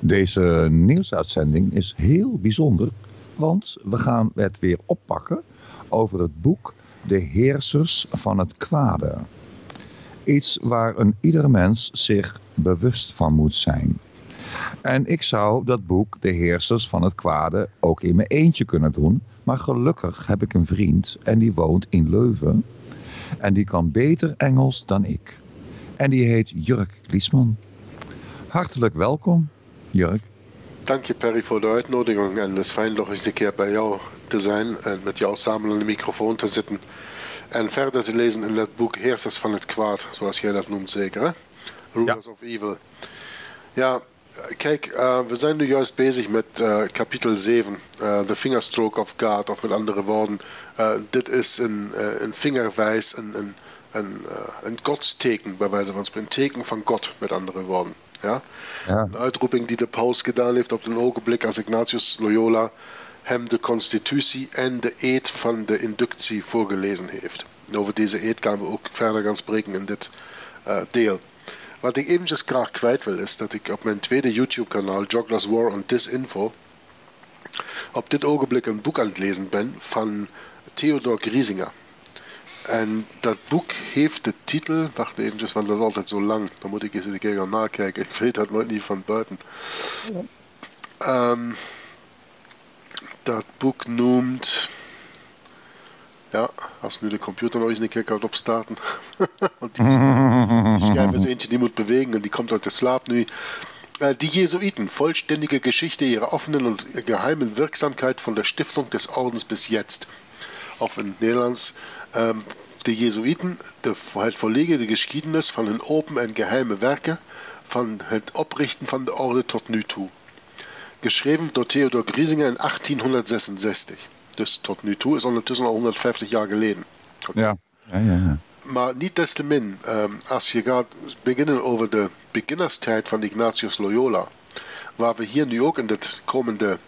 Deze nieuwsuitzending is heel bijzonder, want we gaan het weer oppakken over het boek De Heersers van het Kwade. Iets waar iedere mens zich bewust van moet zijn. En ik zou dat boek De Heersers van het Kwade ook in mijn eentje kunnen doen, maar gelukkig heb ik een vriend en die woont in Leuven. En die kan beter Engels dan ik. En die heet Jurk Kliesman. Hartelijk welkom, Jurk. Dank je, Perry, voor de uitnodiging. En het is fijn nog eens een keer bij jou te zijn en met jou samen aan de microfoon te zitten. En verder te lezen in dat boek Heersers van het Kwaad, zoals jij dat noemt zeker, hè? Rulers of Evil. Ja, kijk, we zijn nu juist bezig met kapitel 7, The Fingerstroke of God, of met andere woorden, dit is een vingerwijs, een godsteken, bij wijze van spreken, een teken van God, met andere woorden. Ja? Ja. Een uitroeping die de paus gedaan heeft op een ogenblik als Ignatius Loyola hem de constitutie en de eed van de inductie voorgelezen heeft. En over deze eed gaan we ook verder gaan spreken in dit deel. Wat ik eventjes graag kwijt wil is dat ik op mijn tweede YouTube kanaal Joggler's War on Disinfo op dit ogenblik een boek aan het lezen ben van Theodor Griesinger. En dat boek heeft de titel, wacht eventjes, want dat is altijd zo lang, dan moet ik eens een keer gaan nakijken, ik weet dat nooit niet van buiten. Dat boek noemt, ja, als nu de computer nog eens een keer kan opstarten, want die schijf is eentje die moet bewegen en die komt uit de slaap nu. Die Jesuiten, vollständige Geschichte ihrer offenen und geheimen Wirksamkeit von der Stiftung des Ordens bis jetzt. Of in het Nederlands, de Jesuiten, het volledige geschiedenis van hun open en geheime werken, van het oprichten van de orde tot nu toe. Geschreven door Theodor Griesinger in 1866. Dus tot nu toe is ondertussen al 150 jaar geleden. Okay. Ja. Maar niettemin, als je gaat beginnen over de beginnerstijd van Ignatius Loyola, waar we hier nu ook in het komende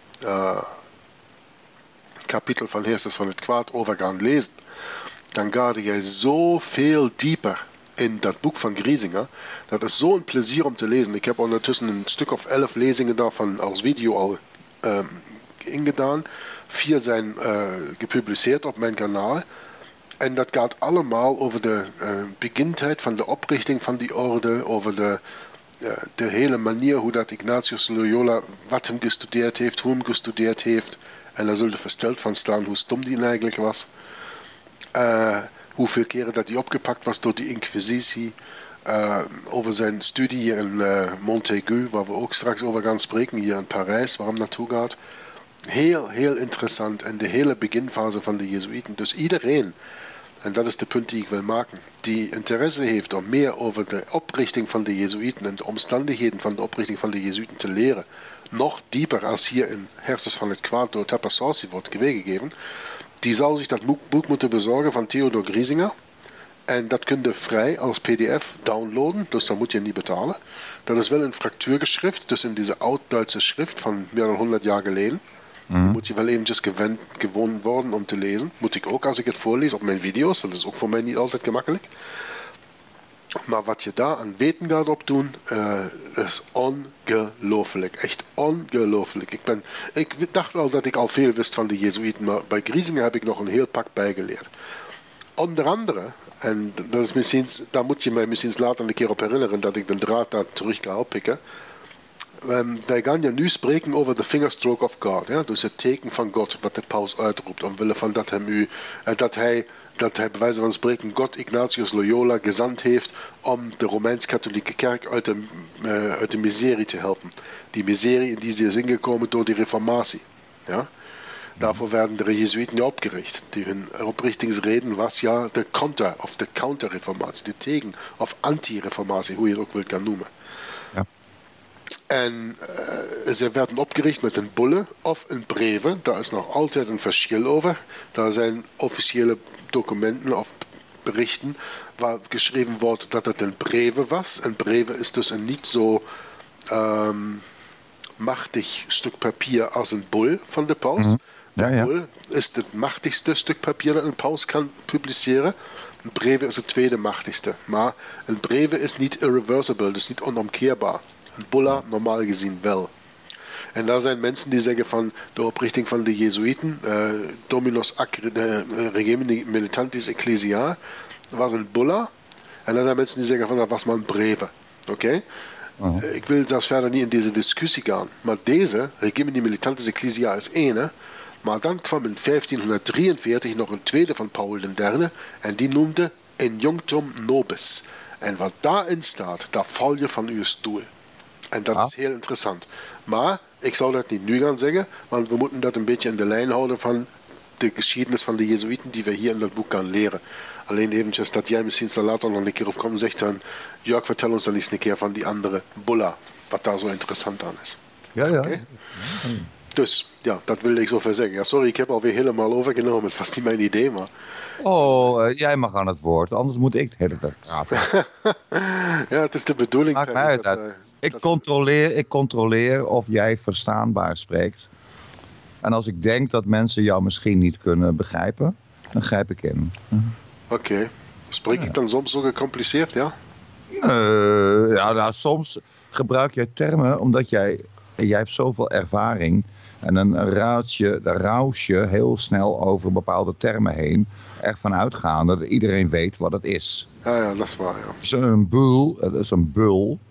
kapitel van Heersers van het Kwaad over gaan lezen, dan ga je zoveel dieper in dat boek van Griesinger. Dat is zo'n plezier om te lezen. Ik heb ondertussen een stuk of 11 lezingen daarvan als video al ingedaan. 4 zijn gepubliceerd op mijn kanaal. En dat gaat allemaal over de begintijd van de oprichting van die orde, over de hele manier hoe dat Ignatius Loyola wat hem gestudeerd heeft, hoe hem gestudeerd heeft. En daar zult je versteld van staan hoe stom die eigenlijk was. Hoeveel keren dat hij opgepakt was door die inquisitie. Over zijn studie hier in Montaigu, waar we ook straks over gaan spreken, hier in Parijs, waar hij naartoe gaat. Heel interessant. En de hele beginfase van de Jesuiten. Dus iedereen, en dat is de punt die ik wil maken, die interesse heeft om meer over de oprichting van de Jesuiten en de omstandigheden van de oprichting van de Jesuiten te leren, nog dieper als hier in Heersers van het Kwaad door Tapassorsi wordt weergegeven, die zal zich dat boek moeten bezorgen van Theodor Griesinger. En dat kun je vrij als pdf downloaden, dus dat moet je niet betalen. Dat is wel een fractuurgeschrift, dus in deze oud-Duitse schrift van meer dan 100 jaar geleden. Die moet je wel eventjes gewoon worden om te lezen. Moet ik ook als ik het voorlees op mijn video's, dat is ook voor mij niet altijd gemakkelijk. Maar wat je daar aan weten gaat opdoen, is ongelooflijk. Echt ongelooflijk. Ik dacht al dat ik al veel wist van de Jesuiten, maar bij Griesinger heb ik nog een heel pak bijgeleerd. Onder andere, en dat is misschien, daar moet je mij misschien later een keer op herinneren dat ik de draad daar terug ga oppikken. Wij gaan ja nu spreken over de fingerstroke of God, ja? Dus het teken van God wat de paus uitroept, omwille van dat hij bij wijze van spreken God Ignatius Loyola gezant heeft om de Romeins-Katholieke Kerk uit de miserie te helpen. Die miserie in die is ingekomen door die reformatie. Ja? Daarvoor werden de Jesuiten opgericht. Hun oprichtingsreden was ja de counterreformatie, de tegen- of anti-reformatie, hoe je het ook wilt gaan noemen. Ja. En ze werden opgericht met een bulle of een breve. Daar is nog altijd een verschil over. Daar zijn officiële documenten of berichten waar geschreven wordt dat het een breve was. Een breve is dus een niet zo machtig stuk papier als een bull van de paus. Een bull is het machtigste stuk papier dat een paus kan publiceren. Een breve is het tweede machtigste. Maar een breve is niet irreversible, dus niet onomkeerbaar. Een bulla normaal gezien wel. En daar zijn mensen die zeggen van de oprichting van de Jezuïten, Dominus Regime Militantis Ecclesia, was een bulla. En daar zijn mensen die zeggen van dat was maar een breve. Oké? Ik wil zelfs verder niet in deze discussie gaan. Maar deze, Regime Militantis Ecclesia, is ene. Maar dan kwam in 1543 nog een tweede van Paul III. En die noemde Injunctum Nobis. En wat daarin staat, daar val je van uw stoel. En dat is heel interessant. Maar ik zou dat niet nu gaan zeggen, want we moeten dat een beetje in de lijn houden van de geschiedenis van de Jezuïten die we hier in dat boek gaan leren. Alleen eventjes dat jij misschien zo later nog een keer op komt en zegt dan, Jörg, vertel ons dan eens een keer van die andere bulla, wat daar zo interessant aan is. Ja. Okay? Dus, ja, dat wilde ik zo ver zeggen. Ja, sorry, ik heb alweer helemaal overgenomen. Het was niet mijn idee, maar... Jij mag aan het woord, anders moet ik het hele tijd praten. Ja, het is de bedoeling. Maakt mij uit. Ik controleer of jij verstaanbaar spreekt. En als ik denk dat mensen jou misschien niet kunnen begrijpen, dan grijp ik in. Oké. Spreek ik dan soms zo gecompliceerd, ja? Soms gebruik jij termen omdat jij hebt zoveel ervaring. En dan raus je heel snel over bepaalde termen heen. Echt vanuitgaande dat iedereen weet wat het is. Ja, dat is waar, ja. Dus een bul, dat is een bul.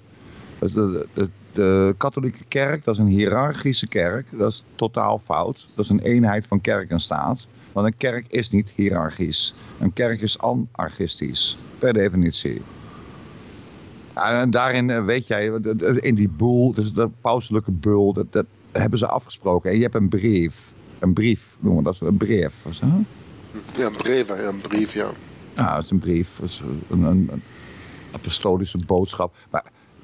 De katholieke kerk, dat is een hiërarchische kerk. Dat is totaal fout. Dat is een eenheid van kerk en staat. Want een kerk is niet hiërarchisch. Een kerk is anarchistisch, per definitie. En daarin weet jij, in die boel, dus de pauselijke bul, dat hebben ze afgesproken. En je hebt een brief. Een brief, noemen we dat, een brief. Ja, een brief, ja. Ja, het is een brief. Het is een apostolische boodschap. Maar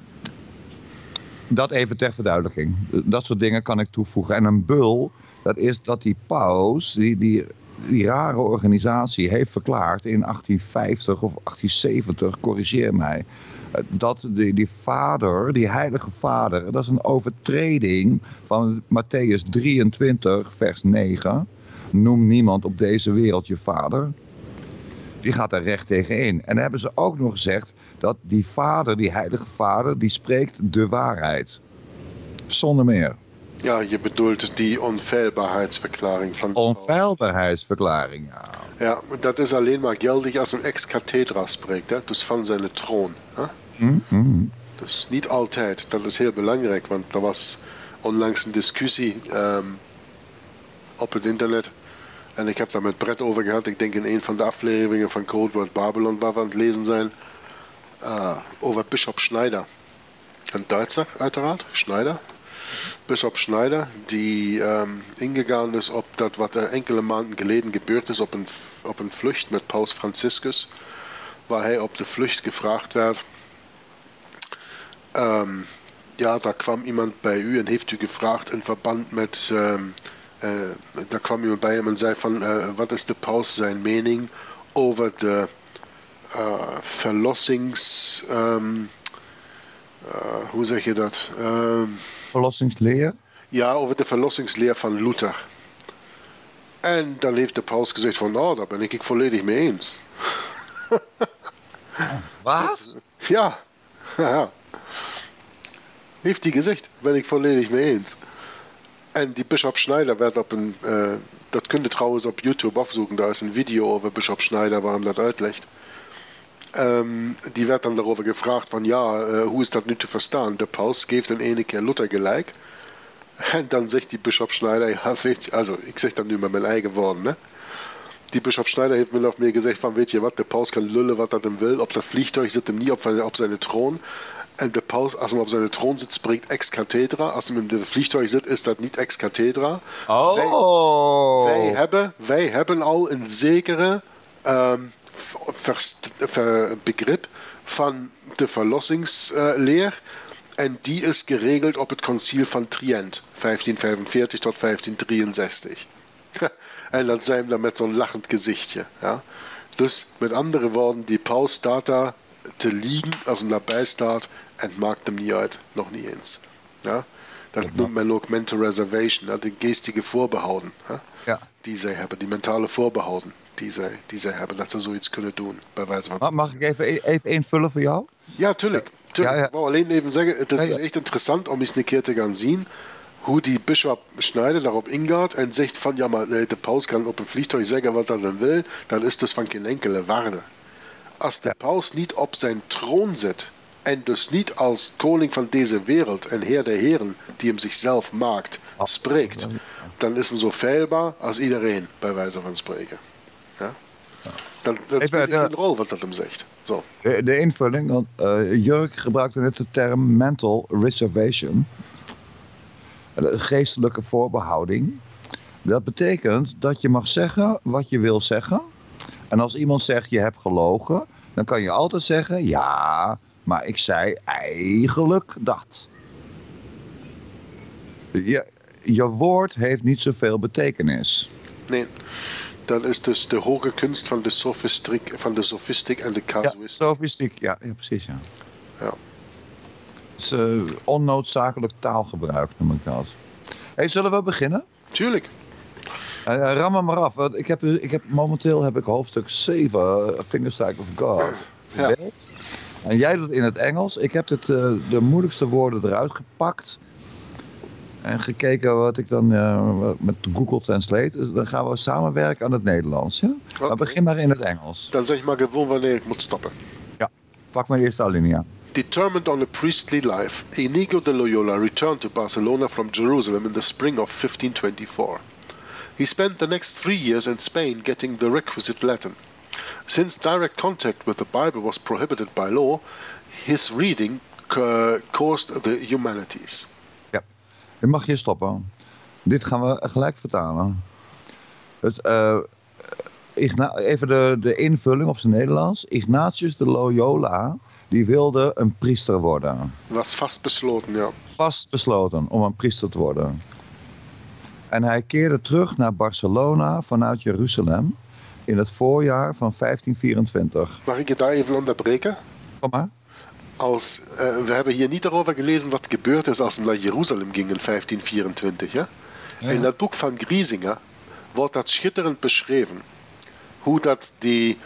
dat even ter verduidelijking. Dat soort dingen kan ik toevoegen. En een bul, dat is dat die paus, die rare organisatie, heeft verklaard in 1850 of 1870, corrigeer mij, dat die vader, die heilige vader, dat is een overtreding van Matthäus 23, vers 9. Noem niemand op deze wereld je vader. Die gaat daar recht tegen in. En dan hebben ze ook nog gezegd dat die vader, die heilige vader, die spreekt de waarheid. Zonder meer. Ja, je bedoelt die onfeilbaarheidsverklaring van... Onfeilbaarheidsverklaring, ja. Ja, dat is alleen maar geldig als een ex-cathedra spreekt, hè? Dus van zijn troon. Hè? Dus niet altijd, dat is heel belangrijk, want er was onlangs een discussie op het internet. En ik heb daar met Brett over gehad, ik denk in een van de afleveringen van Cold Word Babylon, waar we aan het lezen zijn, over Bisschop Schneider. Een Duitser, uiteraard, Schneider. Bisschop Schneider, die ingegaan is op dat wat er enkele maanden geleden gebeurd is op een vlucht met Paus Franciscus, waar hij op de vlucht gevraagd werd, daar kwam iemand bij u en heeft u gevraagd in verband met, daar kwam iemand bij hem en zei van, wat is de paus zijn mening over de verlossings... hoe zeg je dat? Verlossingsleer? Ja, over de verlossingsleer van Luther. En dan heeft de paus gezegd van, daar ben ik volledig mee eens. Wat? Ja. Heeft hij gezegd, ben ik volledig mee eens. En die Bisschop Schneider werd op een... dat kun je trouwens op YouTube opzoeken, daar is een video over Bisschop Schneider waar hem dat uitlegt. Die werd dan daarover gevraagd van hoe is dat nu te verstaan? De paus geeft in ene keer Luther gelijk. En dan zegt die Bisschop Schneider, ik zeg dat nu met mijn eigen woorden, hè. Die Bisschop Schneider heeft min of meer gezegd van, weet je wat, de paus kan lullen wat dat hem wil. Op dat vliegtuig zit hem niet op zijn troon. En de paus, als hij op zijn troon zit, spreekt ex cathedra. Als hij in het vliegtuig zit, is dat niet ex cathedra. Oh! Wij hebben al een zekere begrip van de verlossingsleer. En die is geregeld op het conciel van Trient, 1545 tot 1563. En dan zijn we dan met zo'n lachend gezichtje. Ja? Dus met andere woorden, die paus staat daar te liegen als hem daarbij staat en het maakt hem niet uit, nog niet eens. Ja? Dat noemt men ook mental reservation, de geestige voorbehouden. Ja? Die zij hebben, die mentale voorbehouden die zij hebben, dat ze zoiets kunnen doen. Bij wijze van... Mag ik even invullen voor jou? Ja, tuurlijk. Ja. Ik wou alleen even zeggen, het is dus echt interessant om eens een keer te gaan zien hoe die Bisschop Schneider daarop ingaat en zegt van ja, maar de paus kan op een vliegtuig zeggen wat hij dan wil, dan is dus van geen enkele waarde. Als de paus niet op zijn troon zit en dus niet als koning van deze wereld en heer der heren die hem zichzelf maakt, spreekt, dan is hem zo feilbaar als iedereen, bij wijze van spreken. Ja? Dan speelt geen rol wat dat hem zegt. Zo. De invulling, want Jurk gebruikte net de term mental reservation. De geestelijke voorbehouding. Dat betekent dat je mag zeggen wat je wil zeggen. En als iemand zegt je hebt gelogen, dan kan je altijd zeggen ja, maar ik zei eigenlijk dat. Je woord heeft niet zoveel betekenis. Nee, dat is dus de hoge kunst van de sofistiek en de casuïstiek. Ja, sofistiek, ja precies. Ja. Het is onnoodzakelijk taalgebruik, noem ik dat. Hey, zullen we beginnen? Tuurlijk. Ram hem maar af. Want momenteel heb ik hoofdstuk 7, Fingerstrike of God. Ja. En jij doet het in het Engels. Ik heb de moeilijkste woorden eruit gepakt. En gekeken wat ik dan met Google Translate. Dus dan gaan we samenwerken aan het Nederlands. Ja? Okay. Maar begin maar in het Engels. Dan zeg maar gewoon wanneer ik moet stoppen. Ja, pak maar de eerste alinea. Determined on a priestly life, Inigo de Loyola returned to Barcelona from Jerusalem in the spring of 1524. He spent the next 3 years in Spain getting the requisite Latin. Since direct contact with the Bible was prohibited by law, his reading caused the humanities. Ja, je mag hier stoppen. Dit gaan we gelijk vertalen. Dus, even de invulling op zijn Nederlands. Ignatius de Loyola, die wilde een priester worden. Was vastbesloten, ja. Vastbesloten om een priester te worden. En hij keerde terug naar Barcelona vanuit Jeruzalem in het voorjaar van 1524. Mag ik je daar even onderbreken? Kom maar. We hebben hier niet erover gelezen wat gebeurd is als hij naar Jeruzalem ging in 1524. Ja? Ja. In dat boek van Griesinger wordt dat schitterend beschreven. Hoe dat die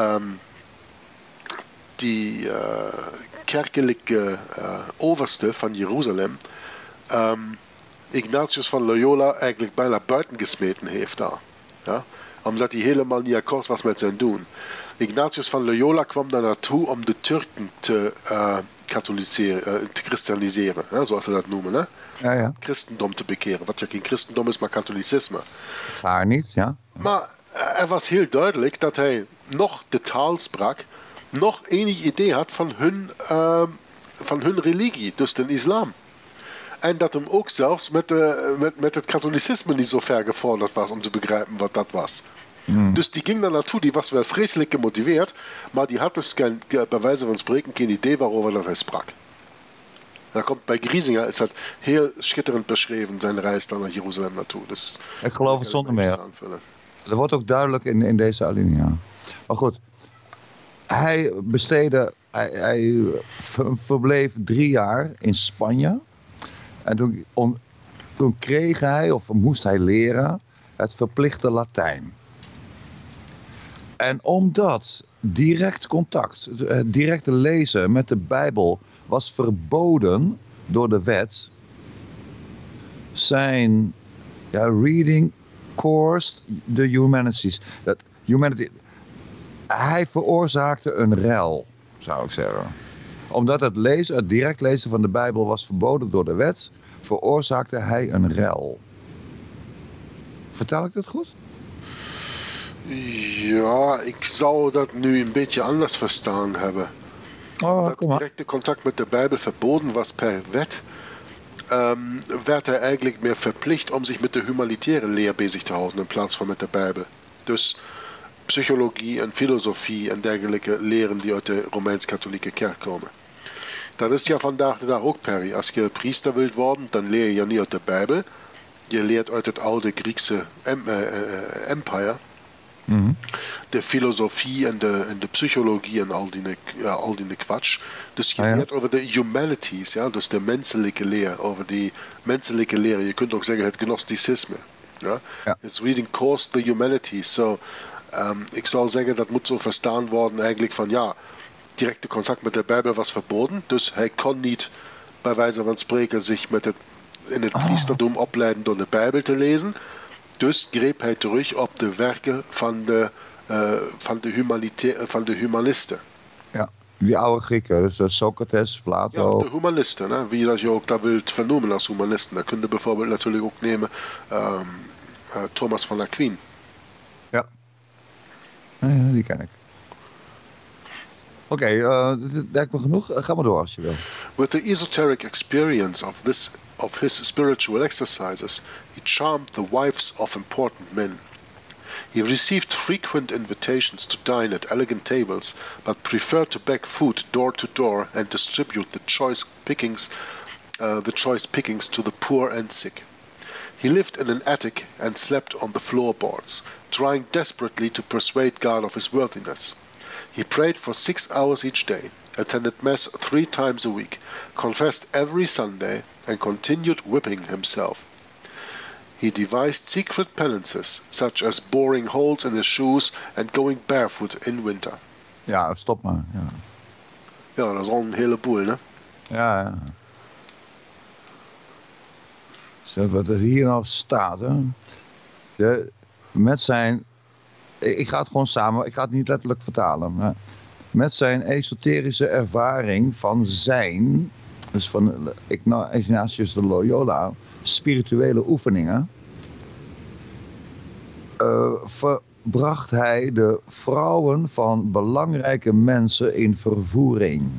kerkelijke overste van Jeruzalem Ignatius van Loyola eigenlijk bijna buiten gesmeten heeft daar. Ja? Omdat hij helemaal niet akkoord was met zijn doen. Ignatius van Loyola kwam daar naartoe om de Turken te christianiseren, zoals ze dat noemen. Hè? Ja. Christendom te bekeren, wat ja geen christendom is, maar katholicisme. Gaar niet, ja. Maar er was heel duidelijk dat hij nog de taal sprak, nog enig idee had van hun religie, dus de islam. En dat hem ook zelfs met het katholicisme niet zo ver gevorderd was om te begrijpen wat dat was. Dus die ging daar naartoe, die was wel vreselijk gemotiveerd, maar die had dus bij wijze van spreken geen idee waarover dat hij sprak. Dan komt bij Griesinger, is dat heel schitterend beschreven, zijn reis dan naar Jeruzalem naartoe. Dus ik geloof het zonder meer. Dat wordt ook duidelijk in deze alinea. Maar goed, hij verbleef 3 jaar in Spanje. En toen kreeg hij, of moest hij leren, het verplichte Latijn. En omdat direct contact, het directe lezen met de Bijbel was verboden door de wet, zijn reading coursed the humanities. Hij veroorzaakte een rel, zou ik zeggen. Omdat het direct lezen van de Bijbel was verboden door de wet, veroorzaakte hij een rel. Vertel ik dat goed? Ja, ik zou dat nu een beetje anders verstaan hebben. Dat directe contact met de Bijbel verboden was per wet, werd hij eigenlijk meer verplicht om zich met de humanitaire leer bezig te houden in plaats van met de Bijbel. Dus psychologie en filosofie en dergelijke leren die uit de Romeins-Katholieke kerk komen. Dat is ja vandaag de dag ook, Perry. Als je priester wilt worden, dan leer je niet uit de Bijbel. Je leert uit het oude Griekse empire. Mm-hmm. De filosofie en de psychologie en al die kwatsch. Dus je leert over de humanities, dus de menselijke leer, over die menselijke leer. Je kunt ook zeggen het gnosticisme. It's reading caused the humanities. So, ik zou zeggen dat moet zo verstaan worden eigenlijk van directe contact met de Bijbel was verboden, dus hij kon niet bij wijze van spreken zich met het in het priesterdom opleiden door de Bijbel te lezen. Dus greep hij terug op de werken van de humanisten. Ja, die oude Grieken, dus Socrates, Plato. Ja, de humanisten, hè? Wie dat je ook daar wilt vernoemen als humanisten. Dan kun je bijvoorbeeld natuurlijk ook nemen Thomas van Aquin. Ja, die ken ik. Oké, dat lijkt me genoeg. Ga maar door als je wil. With the esoteric experience of his spiritual exercises, he charmed the wives of important men. He received frequent invitations to dine at elegant tables, but preferred to beg food door to door and distribute the choice pickings to the poor and sick. He lived in an attic and slept on the floorboards, trying desperately to persuade God of his worthiness. He prayed for 6 hours each day, attended Mass 3 times a week, confessed every Sunday, and continued whipping himself. He devised secret penances, such as boring holes in his shoes and going barefoot in winter. Ja, stop maar. Ja, Ja, dat is al een heleboel, hè? ja. Zo, wat er hier nou staat, hè. Met zijn... Ik ga het gewoon samen... Ik ga het niet letterlijk vertalen. Maar met zijn esoterische ervaring van zijn... Dus van Ignatius de Loyola... spirituele oefeningen... bracht hij de vrouwen van belangrijke mensen in vervoering.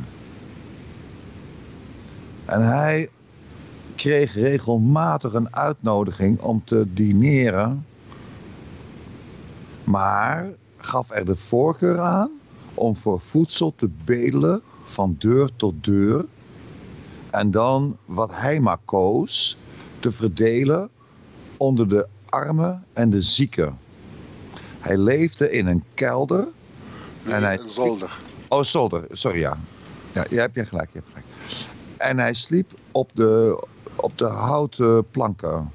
En hij kreeg regelmatig een uitnodiging om te dineren, maar gaf er de voorkeur aan om voor voedsel te bedelen van deur tot deur en dan wat hij maar koos te verdelen onder de armen en de zieken. Hij leefde in een kelder. Nee, en hij een zolder. Oh, zolder. Sorry, ja. Ja, je hebt gelijk. En hij sliep op de houten planken.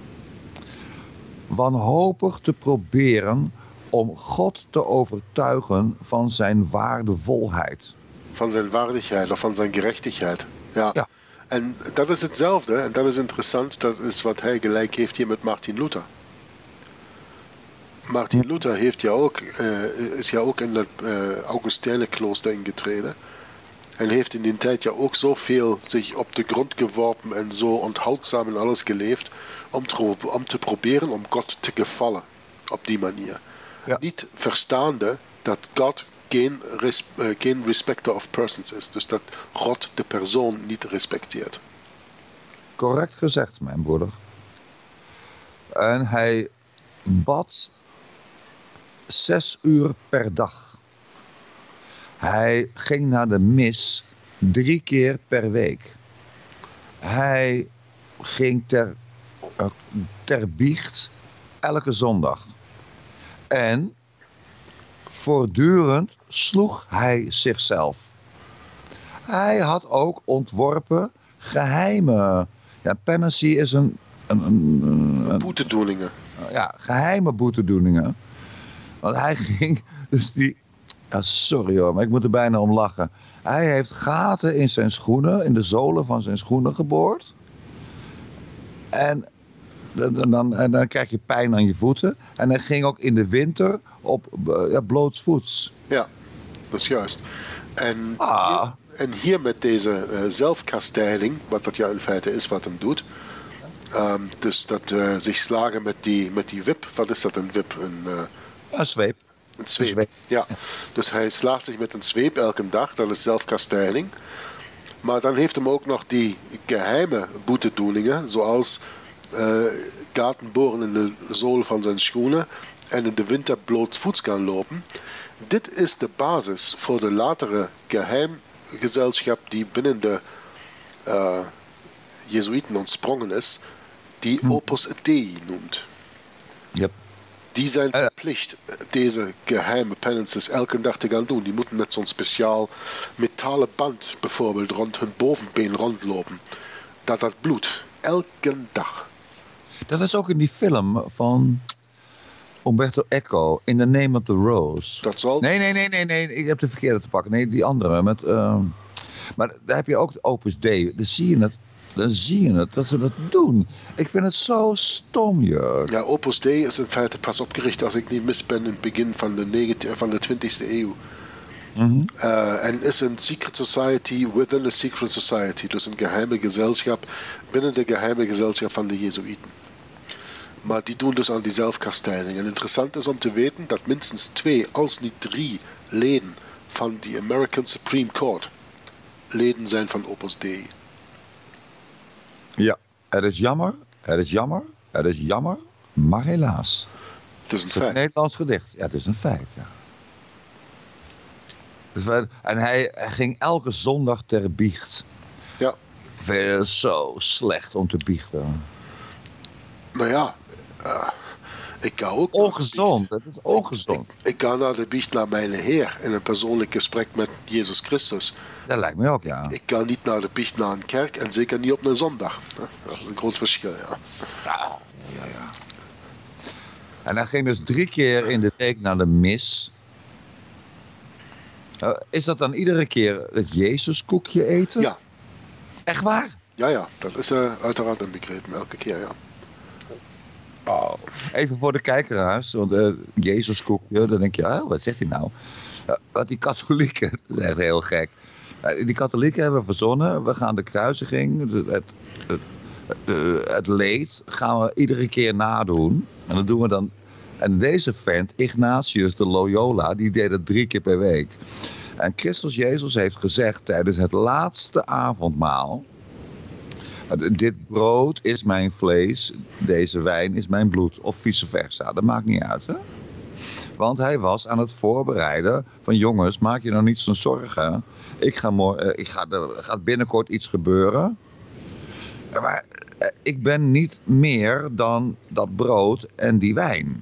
Wanhopig te proberen om God te overtuigen van zijn waardevolheid. Van zijn waardigheid of van zijn gerechtigheid. Ja. Ja. En dat is hetzelfde, en dat is interessant, dat is wat hij gelijk heeft hier met Martin Luther. Martin Luther is ja ook in dat Augustijnenklooster ingetreden. En heeft in die tijd ja ook zoveel zich op de grond geworpen en zo onthoudzaam en alles geleefd, om te proberen om God te gevallen op die manier. Ja. Niet verstaande dat God geen respecter of persons is. Dus dat God de persoon niet respecteert. Correct gezegd, mijn broeder. En hij bad 6 uur per dag. Hij ging naar de mis 3 keer per week. Hij ging ter biecht elke zondag. En voortdurend sloeg hij zichzelf. Hij had ook ontworpen geheime... Ja, penancy is een boetedoeningen. Ja, geheime boetedoeningen. Want hij ging... Dus die... Ja, sorry hoor, maar ik moet er bijna om lachen. Hij heeft gaten in zijn schoenen, in de zolen van zijn schoenen geboord. En dan krijg je pijn aan je voeten. En hij ging ook in de winter op blootsvoets. Ja, dat is juist. En hier met deze zelfkastijding, wat dat ja in feite is wat hem doet. Dus dat zich slagen met die wip. Wat is dat, een wip? Een zweep. Een zweep, ja. Dus hij slaagt zich met een zweep elke dag, dat is zelfkastijding. Maar dan heeft hem ook nog die geheime boetedoeningen, zoals gaten boren in de zool van zijn schoenen en in de winter blootsvoets gaan lopen. Dit is de basis voor de latere geheimgezelschap die binnen de Jezuïeten ontsprongen is, die Opus Dei noemt. Yep. Die zijn verplicht deze geheime penances elke dag te gaan doen. Die moeten met zo'n speciaal metalen band bijvoorbeeld rond hun bovenbeen rondlopen. Dat bloedt. Elke dag. Dat is ook in die film van Umberto Eco, In the Name of the Rose. Dat zal... Nee, ik heb de verkeerde te pakken. Nee, die andere. Maar daar heb je ook de Opus Dei. Dan zie je het. Dan zie je het, dat ze dat doen. Ik vind het zo stom, Jörg. Ja, Opus Dei is in feite pas opgericht, als ik niet mis ben, in het begin van de 20e eeuw. En is een secret society within a secret society. Dus een geheime gezelschap binnen de geheime gezelschap van de Jezuïeten. Maar die doen dus aan die zelfkastijding. En interessant is om te weten dat minstens 2, als niet 3 leden van die American Supreme Court leden zijn van Opus Dei. Ja, het is jammer, maar helaas. Het is een Het feit. Nederlands gedicht. Ja, het is een feit, ja. En hij ging elke zondag ter biecht. Ja. Ik vind het zo slecht om te biechten. Nou ja, ik ga ook... Ongezond, het is ongezond. Ik ga naar de biecht naar mijn Heer in een persoonlijk gesprek met Jezus Christus. Dat lijkt me ook, ja. Ik ga niet naar de biecht naar een kerk en zeker niet op een zondag. Dat is een groot verschil, ja. Ja. En hij ging dus 3 keer in de week naar de mis. Is dat dan iedere keer het Jezuskoekje eten? Ja. Echt waar? Ja, dat is uiteraard inbegrepen, elke keer, ja. Oh. Even voor de kijkeraars, want Jezuskoekje, dan denk je, wat zegt hij nou? Wat die katholieken, dat is echt heel gek. Die katholieken hebben verzonnen, we gaan de kruisiging, het leed, gaan we iedere keer nadoen. En dat doen we dan. En deze vent, Ignatius de Loyola, die deed het 3 keer per week. En Christus Jezus heeft gezegd tijdens het laatste avondmaal: dit brood is mijn vlees, deze wijn is mijn bloed. Of vice versa, dat maakt niet uit, hè? Want hij was aan het voorbereiden van: jongens, maak je nou niet zo'n zorgen. Er gaat binnenkort iets gebeuren. Maar ik ben niet meer dan dat brood en die wijn.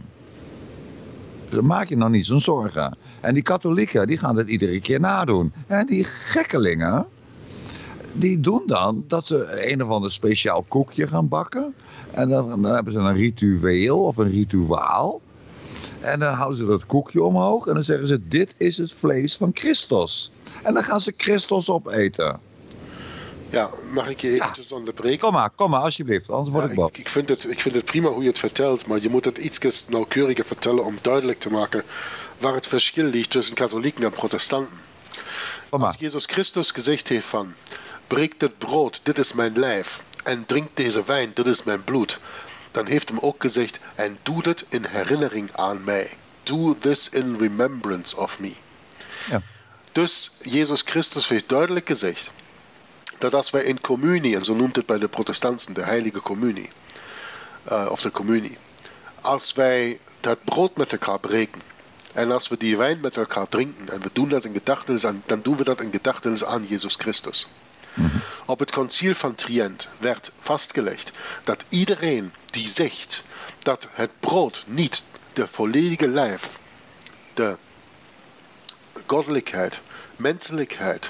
Dus maak je nou niet zo'n zorgen. En die katholieken, die gaan het iedere keer nadoen. En die gekkelingen, die doen dan dat ze een of ander speciaal koekje gaan bakken. En dan hebben ze een ritueel of een rituaal. En dan houden ze dat koekje omhoog en dan zeggen ze: dit is het vlees van Christus. En dan gaan ze Christus opeten. Ja, mag ik je eventjes onderbreken? Kom maar, alsjeblieft, anders word ik boos. Ik vind het prima hoe je het vertelt, maar je moet het iets nauwkeuriger vertellen om duidelijk te maken waar het verschil ligt tussen katholieken en protestanten. Als Jezus Christus gezegd heeft van: breek dit brood, dit is mijn lijf, en drink deze wijn, dit is mijn bloed, dan heeft hem ook gezegd: en doe dit in herinnering aan mij. Do this in remembrance of me. Ja. Dus Jezus Christus heeft duidelijk gezegd dat als wij in communie, en zo noemt het bij de protestanten de heilige communie, of de communie, als wij dat brood met elkaar breken en als we die wijn met elkaar drinken en we doen dat in gedachtenis aan, dan doen we dat in gedachtenis aan Jezus Christus. Op het conciel van Trient werd vastgelegd dat iedereen die zegt dat het brood niet de volledige lijf, de goddelijkheid, menselijkheid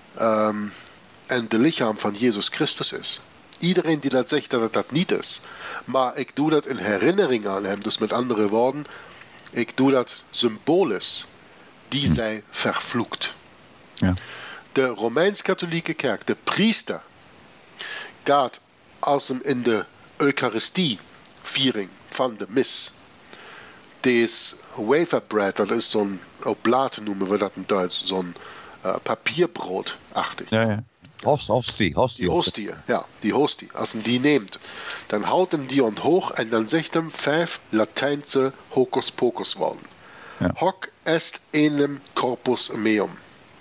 en de lichaam van Jezus Christus is. Iedereen die dat zegt dat het dat niet is, maar ik doe dat in herinnering aan hem, dus met andere woorden, ik doe dat symbolisch, die zij vervloekt. Ja. De Romeins-katholieke kerk, de priester, gaat als hem in de Eucharistie-viering van de mis, deze waferbread, dat is zo'n oblaten noemen we dat in Duits, zo'n papierbroodachtig. Ja. Hostie. Die hostie. Als hij die neemt, dan houdt hem die omhoog en dan zegt hem 5 Latijnse hocus pocus woorden. Ja. Hoc est enim corpus meum.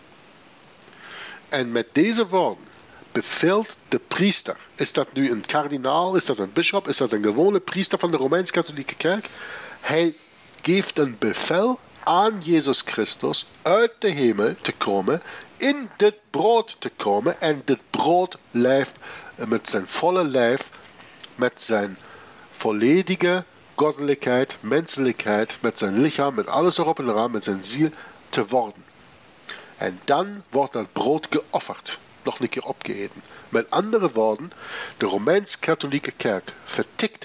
En met deze woorden beveelt de priester, is dat nu een kardinaal, is dat een bisschop, is dat een gewone priester van de Romeins-katholieke kerk, hij geeft een bevel aan Jezus Christus uit de hemel te komen, in dit brood te komen en dit broodlijf met zijn volle lijf, met zijn volledige goddelijkheid, menselijkheid, met zijn lichaam, met alles erop en eraan, met zijn ziel te worden. En dan wordt dat brood geofferd, nog een keer opgeeten. Met andere woorden, de Romeins-katholieke kerk vertikt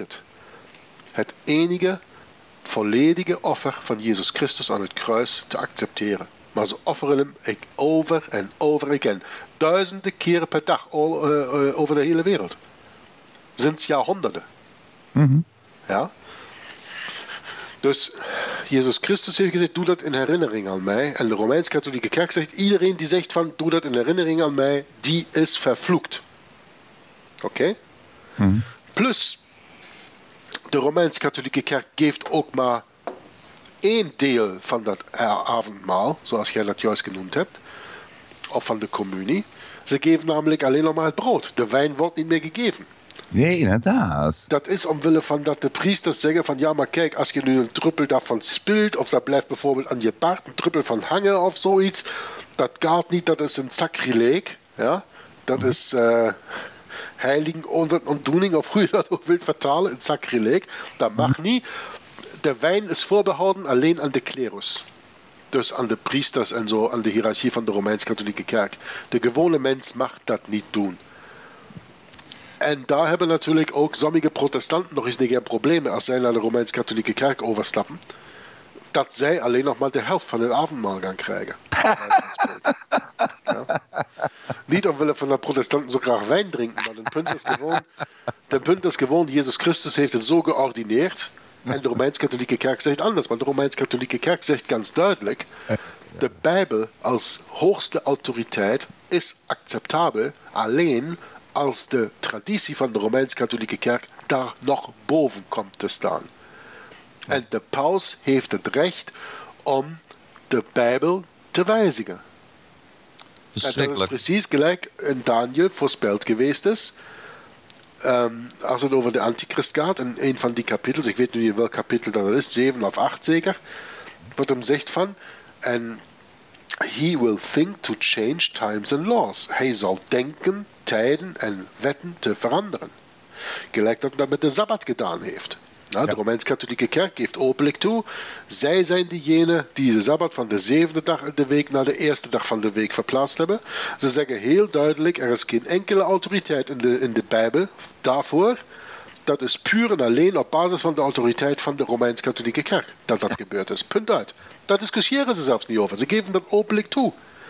het enige volledige offer van Jezus Christus aan het kruis te accepteren. Maar ze offeren hem over en over again. Duizenden keren per dag over de hele wereld. Sinds jaarhonderden. Mm-hmm. Ja? Dus Jezus Christus heeft gezegd, doe dat in herinnering aan mij. En de Romeins-Katholieke Kerk zegt, iedereen die zegt van, doe dat in herinnering aan mij, die is vervloekt. Oké? Mm-hmm. Plus, de Romeins-Katholieke Kerk geeft ook maar één deel van dat avondmaal, zoals jij dat juist genoemd hebt, of van de communie. Ze geven namelijk alleen nog maar het brood. De wijn wordt niet meer gegeven. Nee, inderdaad. Dat is omwille van dat de priesters zeggen van ja, maar kijk, als je nu een druppel daarvan spilt, of dat blijft bijvoorbeeld aan je baard een druppel van hangen of zoiets, dat gaat niet, dat is een sacrileek. Ja? Dat is heilige ontdoening, of hoe je dat ook wilt vertalen, een sacrileek. Dat mag niet. De wijn is voorbehouden alleen aan de klerus. Dus aan de priesters en zo, aan de hiërarchie van de Romeins-Katholieke Kerk. De gewone mens mag dat niet doen. En daar hebben natuurlijk ook sommige protestanten nog eens geen problemen als zij naar de Romeins-Katholieke Kerk overstappen. Dat zij alleen nog maar de helft van het avondmaal gaan krijgen. Ja. Niet omwille van dat protestanten zo graag wijn drinken, maar het punt is gewoon, Jezus Christus heeft het zo geordineerd. En de Romeins-Katholieke Kerk zegt anders. Want de Romeins-Katholieke Kerk zegt ganz duidelijk, de Bijbel als hoogste autoriteit is acceptabel alleen als de traditie van de Romeins-Katholieke Kerk daar nog boven komt te staan. En de paus heeft het recht om de Bijbel te wijzigen. En dat is precies gelijk in Daniel voorspeld geweest is. Als het over de antichrist gaat, in een van die kapitels, ik weet nu niet welk kapitel dat is, 7 of 8 zeker, wat hem zegt van, en he will think to change times and laws. Hij zal denken tijden en wetten te veranderen. Gelijk dat dat met de Sabbat gedaan heeft. Nou, de Romeins-Katholieke Kerk geeft openlijk toe, zij zijn diegenen die de Sabbat van de 7e dag in de week naar de eerste dag van de week verplaatst hebben. Ze zeggen heel duidelijk, er is geen enkele autoriteit in de Bijbel daarvoor. Dat is puur en alleen op basis van de autoriteit van de Romeins-Katholieke Kerk dat dat gebeurd is. Punt uit. Daar discussiëren ze zelfs niet over. Ze geven dat openlijk toe.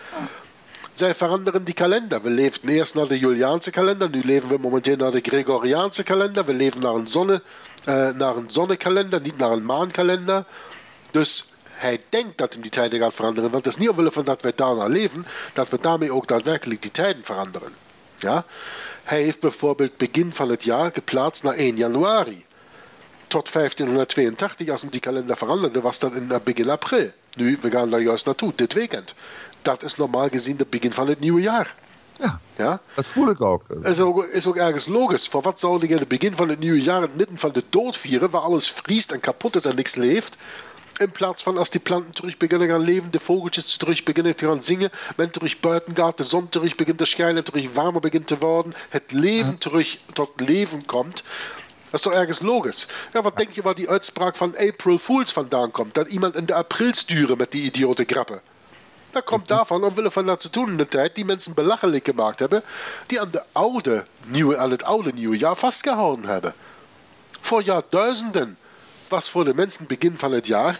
Zij veranderen die kalender. We leefden eerst naar de Juliaanse kalender, nu leven we momenteel naar de Gregoriaanse kalender. We leven naar een zonnekalender, niet naar een maankalender. Dus hij denkt dat hij die tijden gaat veranderen, want het is niet omwille van dat wij daarna leven, dat we daarmee ook daadwerkelijk die tijden veranderen. Ja? Hij heeft bijvoorbeeld begin van het jaar geplaatst naar 1 januari. Tot 1582, als hem die kalender veranderde, was dat in begin april. Nu, we gaan daar juist naartoe, dit weekend. Dat is normaal gezien het begin van het nieuwe jaar. Ja, dat voel ik ook. Is ook ergens logisch. Voor wat zou je het begin van het nieuwe jaar in het midden van de dood vieren, waar alles vriest en kapot is en niks leeft, in plaats van als die planten terug beginnen gaan leven, de vogeltjes terug beginnen te gaan zingen, men terug buiten gaat, de zon terug begint te schijnen, terug warmer begint te worden, het leven terug tot leven komt. Dat is toch ergens logisch? Ja, wat denk je waar die uitspraak van April Fools vandaan komt? Dat iemand in de april sturen met die idiote grappen. Dat komt daarvan, omwille van dat ze toen in de tijd die mensen belachelijk gemaakt hebben, die aan het oude nieuwe jaar vastgehouden hebben. Voor jaarduizenden was voor de mensen begin van het jaar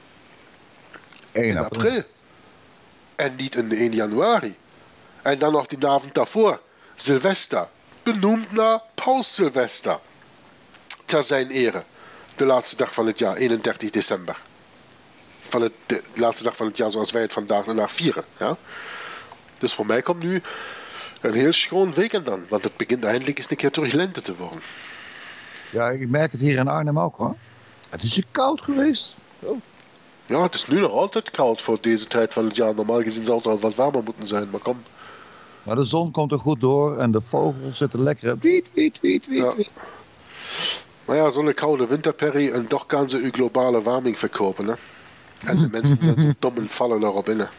1 in april. En niet in 1 januari. En dan nog die avond daarvoor, Silvester, benoemd naar Paus Silvester. Ter zijn ere. De laatste dag van het jaar, 31 december. De laatste dag van het jaar zoals wij het vandaag de dag vieren. Ja? Dus voor mij komt nu een heel schoon weekend dan. Want het begint eindelijk eens een keer terug lente te worden. Ja, ik merk het hier in Arnhem ook hoor. Het is koud geweest. Oh. Ja, het is nu nog altijd koud voor deze tijd van het jaar. Normaal gezien zou het al wat warmer moeten zijn, maar kom. Maar de zon komt er goed door en de vogels zitten lekker. Wiet. Ja. Maar ja, zo'n koude winterperrie en toch kan ze uw globale warming verkopen, hè. En de mensen zijn te dom en vallen erop in.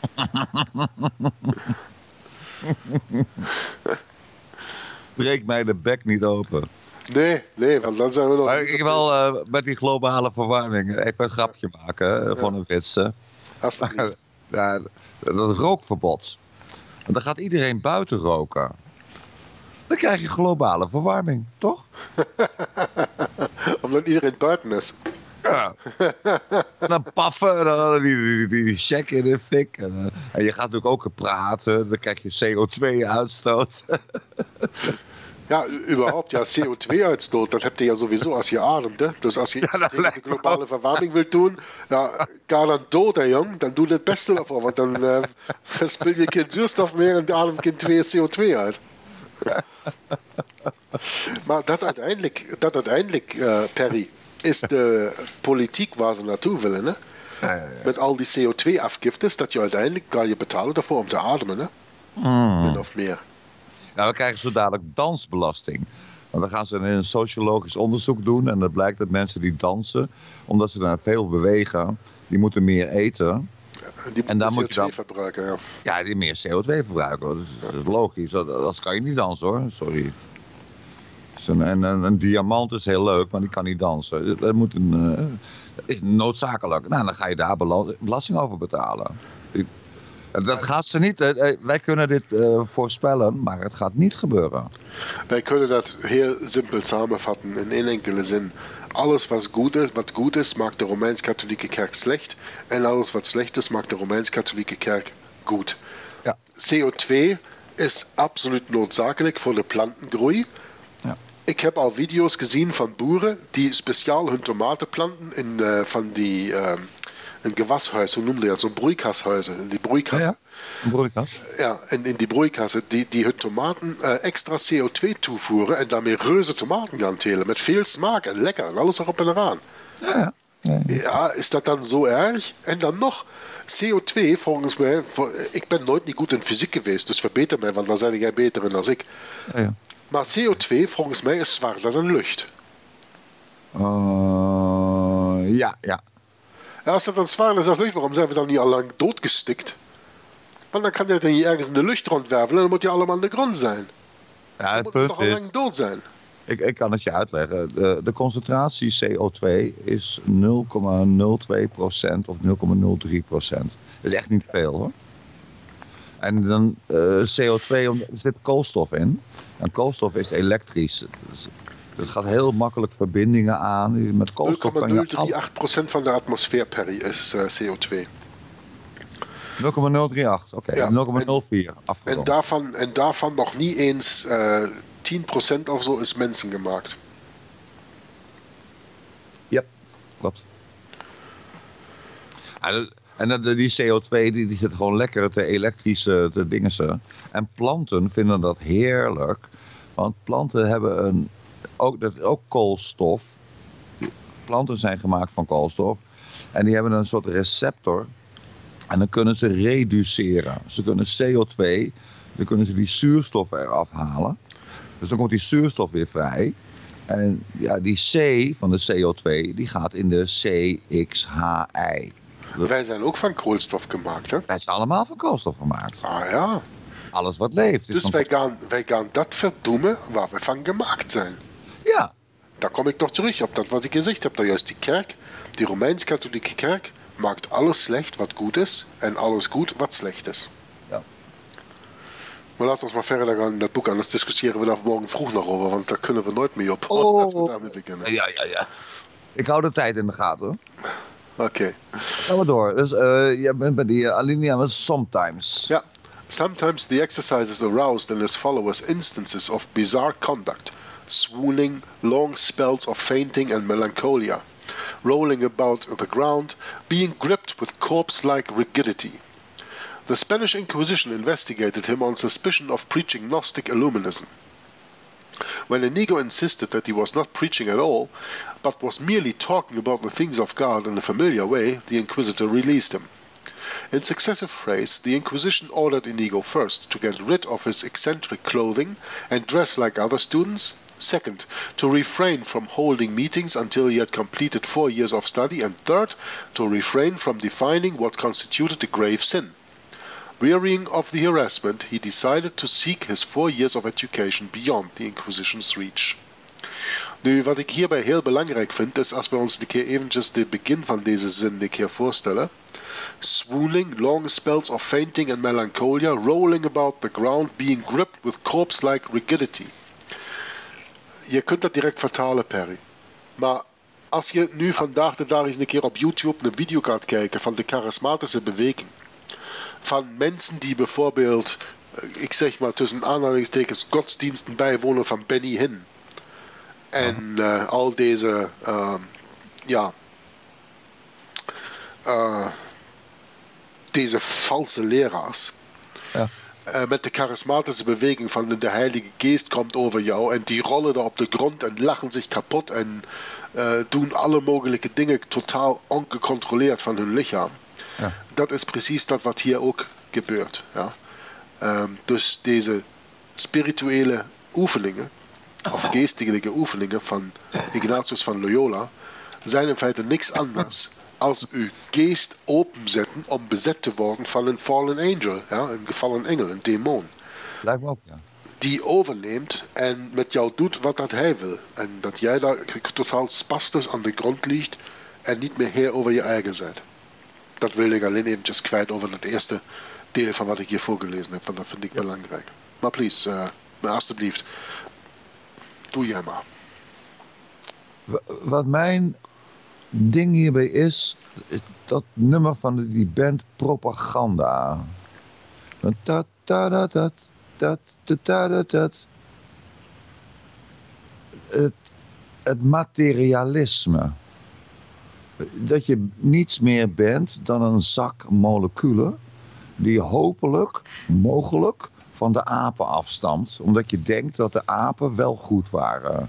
Breek mij de bek niet open. Nee, want dan zijn we nog... Maar ik wil met die globale verwarming even een grapje maken. Gewoon een witse. Alsjeblieft. Ja, dat rookverbod. En dan gaat iedereen buiten roken. Dan krijg je globale verwarming, toch? Omdat iedereen buiten is. Ja. En dan paffen, en dan die check in de fik. En je gaat natuurlijk ook praten, dan krijg je CO2-uitstoot. Ja, überhaupt, ja, CO2-uitstoot, dat heb je ja sowieso als je ademt. Hè? Dus als je tegen de globale verwarming wilt doen, ja, ga dan dood, hè, jong. Dan doe je het beste ervoor, want dan verspil je geen zuurstof meer en adem geen CO2 uit. Maar dat uiteindelijk Perry, is de politiek waar ze naartoe willen. Hè? Ja. Met al die CO2-afgiftes, dat je uiteindelijk kan je betalen daarvoor om te ademen. Hè? Min of meer. Nou, we krijgen zo dadelijk dansbelasting. Want dan gaan ze een sociologisch onderzoek doen. En dat blijkt dat mensen die dansen, omdat ze daar veel bewegen, die moeten meer eten. En daar moet je CO2 verbruiken, ja. Ja, die meer CO2 verbruiken. Dat is logisch. Dat kan je niet dansen, hoor. Sorry. Een diamant is heel leuk, maar die kan niet dansen. Dat moet is noodzakelijk. Nou, dan ga je daar belasting over betalen. Dat gaat ze niet. Wij kunnen dit voorspellen, maar het gaat niet gebeuren. Wij kunnen dat heel simpel samenvatten in één enkele zin. Alles wat goed is, maakt de Romeins-Katholieke Kerk slecht. En alles wat slecht is, maakt de Romeins-Katholieke Kerk goed. Ja. CO2 is absoluut noodzakelijk voor de plantengroei. Ja. Ik heb al video's gezien van boeren die speciaal hun tomaten planten in van die... een gewashuis, hoe noemde je dat? Zo'n broeikashuizen, in die broeikassen. Ja, een broeikas. Ja, en in die broeikassen die hun tomaten extra CO2 toevoeren en daarmee reuze tomaten gaan telen. Met veel smaak en lekker en alles erop en eraan. Ja. Ja, is dat dan zo erg? En dan nog, CO2 volgens mij, ik ben nooit niet goed in fysiek geweest, dus verbeter mij, want dan zijn jij beter in dan ik. Ja. Maar CO2 volgens mij is zwaarder dan lucht. Ja. Ja, als dat dan zwaar is als lucht, waarom zijn we dan niet al lang doodgestikt? Want dan kan je dan ergens in de lucht rondwervelen en dan moet je allemaal aan de grond zijn. Ja, het dan moet punt je toch al lang dood zijn. Ik kan het je uitleggen. De concentratie CO2 is 0,02% of 0,03%. Dat is echt niet veel, hoor. En dan CO2, er zit koolstof in. En koolstof is elektrisch. Dus het gaat heel makkelijk verbindingen aan. Met koolstof kan je 0,038% van de atmosfeer, Perry, is CO2. 0,038, oké. Ja, 0,04 afgerond. En daarvan nog niet eens 10% of zo is mensengemaakt. Ja, klopt. En die CO2 die zit gewoon lekker te elektrische te dingen. En planten vinden dat heerlijk. Want planten hebben ook koolstof. Planten zijn gemaakt van koolstof. En die hebben een soort receptor. En dan kunnen ze reduceren. Ze kunnen CO2, dan kunnen ze die zuurstof eraf halen. Dus dan komt die zuurstof weer vrij. En ja, die C van de CO2, die gaat in de CXHI. Wij zijn ook van koolstof gemaakt, hè? Wij zijn allemaal van koolstof gemaakt. Ah ja. Alles wat leeft. Dus wij gaan dat verdoemen waar we van gemaakt zijn. Ja. Daar kom ik toch terug op dat wat ik gezegd heb. Dat juist die kerk, die Romeins-Katholieke Kerk, maakt alles slecht wat goed is en alles goed wat slecht is. Ja. Maar laten we maar verder gaan in dat boek, anders discussiëren we daar morgen vroeg nog over, want daar kunnen we nooit mee op. Als we daarmee beginnen. Ja. Ik hou de tijd in de gaten. Oké. Gaan we door. Dus je bent bij die alinea met sometimes. Ja. Sometimes the exercises aroused in his followers instances of bizarre conduct, swooning, long spells of fainting and melancholia, rolling about the ground, being gripped with corpse-like rigidity. The Spanish Inquisition investigated him on suspicion of preaching Gnostic Illuminism. When Inigo insisted that he was not preaching at all, but was merely talking about the things of God in a familiar way, the Inquisitor released him. In successive phrase, the Inquisition ordered Inigo first to get rid of his eccentric clothing and dress like other students, second, to refrain from holding meetings until he had completed 4 years of study, and third, to refrain from defining what constituted a grave sin. Wearying of the harassment, he decided to seek his 4 years of education beyond the Inquisition's reach. Nu, wat ik hierbij heel belangrijk vind, is als we ons een keer eventjes de begin van deze zin een keer voorstellen. Swooning, long spells of fainting and melancholia, rolling about the ground, being gripped with corpse-like rigidity. Je kunt dat direct vertalen, Perry. Maar als je nu vandaag de dag eens een keer op YouTube een video gaat kijken van de charismatische beweging. Van mensen die bijvoorbeeld, ik zeg maar tussen aanhalingstekens, godsdiensten bijwonen van Benny Hinn. En al deze, deze valse leraars. Ja. Met de charismatische beweging van de Heilige Geest komt over jou en die rollen er op de grond en lachen zich kapot en doen alle mogelijke dingen totaal ongecontroleerd van hun lichaam. Ja. Dat is precies dat wat hier ook gebeurt. Ja? Dus deze spirituele oefeningen, of geestelijke oefeningen van Ignatius van Loyola, zijn in feite niks anders als uw geest openzetten om bezet te worden van een fallen angel, ja? Een gevallen engel, een demon. Lijkt me ook, ja. Die overneemt en met jou doet wat dat hij wil. En dat jij daar totaal spastisch aan de grond ligt en niet meer heer over je eigen bent. Dat wil ik alleen eventjes kwijt over het eerste deel van wat ik hier voorgelezen heb, want dat vind ik belangrijk. Maar please, maar alsjeblieft, doe jij maar. Wat mijn ding hierbij is dat nummer van die band Propaganda. Het materialisme. Dat je niets meer bent dan een zak moleculen die hopelijk, mogelijk van de apen afstamt. Omdat je denkt dat de apen wel goed waren.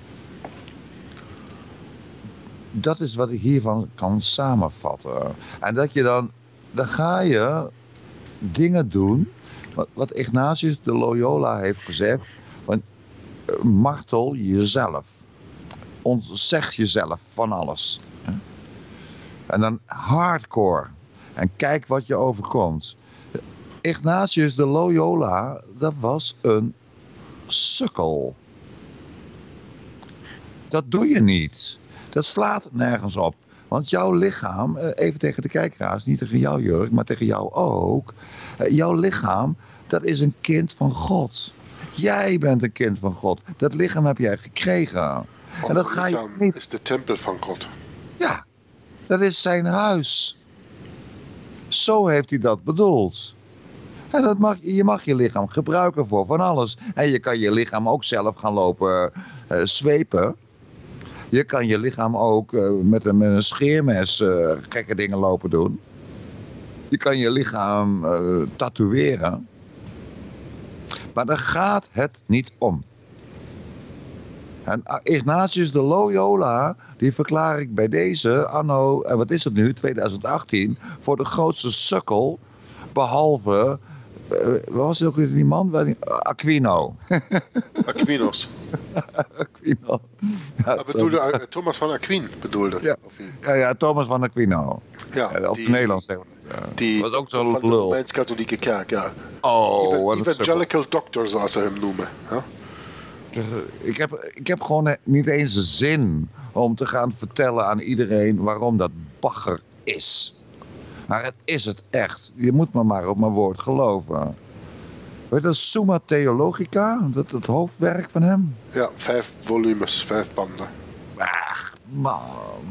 Dat is wat ik hiervan kan samenvatten. En dat je dan ga je dingen doen, wat Ignatius de Loyola heeft gezegd, van, martel jezelf. Ontzeg jezelf van alles. En dan hardcore. En kijk wat je overkomt. Ignatius de Loyola, dat was een sukkel. Dat doe je niet. Dat slaat nergens op. Want jouw lichaam, even tegen de kijkeraars, niet tegen jou Jurk, maar tegen jou ook. Jouw lichaam, dat is een kind van God. Jij bent een kind van God. Dat lichaam heb jij gekregen. En dat ga je niet. Is de tempel van God. Ja, dat is zijn huis. Zo heeft hij dat bedoeld. En je mag je lichaam gebruiken voor van alles. En je kan je lichaam ook zelf gaan lopen zwepen. Je kan je lichaam ook met een scheermes gekke dingen lopen doen. Je kan je lichaam tatoeëren. Maar daar gaat het niet om. En Ignatius de Loyola, die verklaar ik bij deze anno, en wat is het nu, 2018, voor de grootste sukkel, behalve, wat was het ook weer die man? Aquino. Aquinos. Aquino. Ja, bedoelde, Thomas van Aquin bedoelde. Ja, Thomas van Aquino. Ja, op het Nederlands. Die was ook zo'n van de lul. Romeins-katholieke kerk, ja. Oh, Evangelical doctor, zoals ze hem noemen. Ja? Ik heb gewoon niet eens zin om te gaan vertellen aan iedereen waarom dat bagger is. Maar het is het echt. Je moet me maar op mijn woord geloven. Weet je dat Summa Theologica? Dat hoofdwerk van hem? Ja, 5 volumes, 5 banden. Ach, man.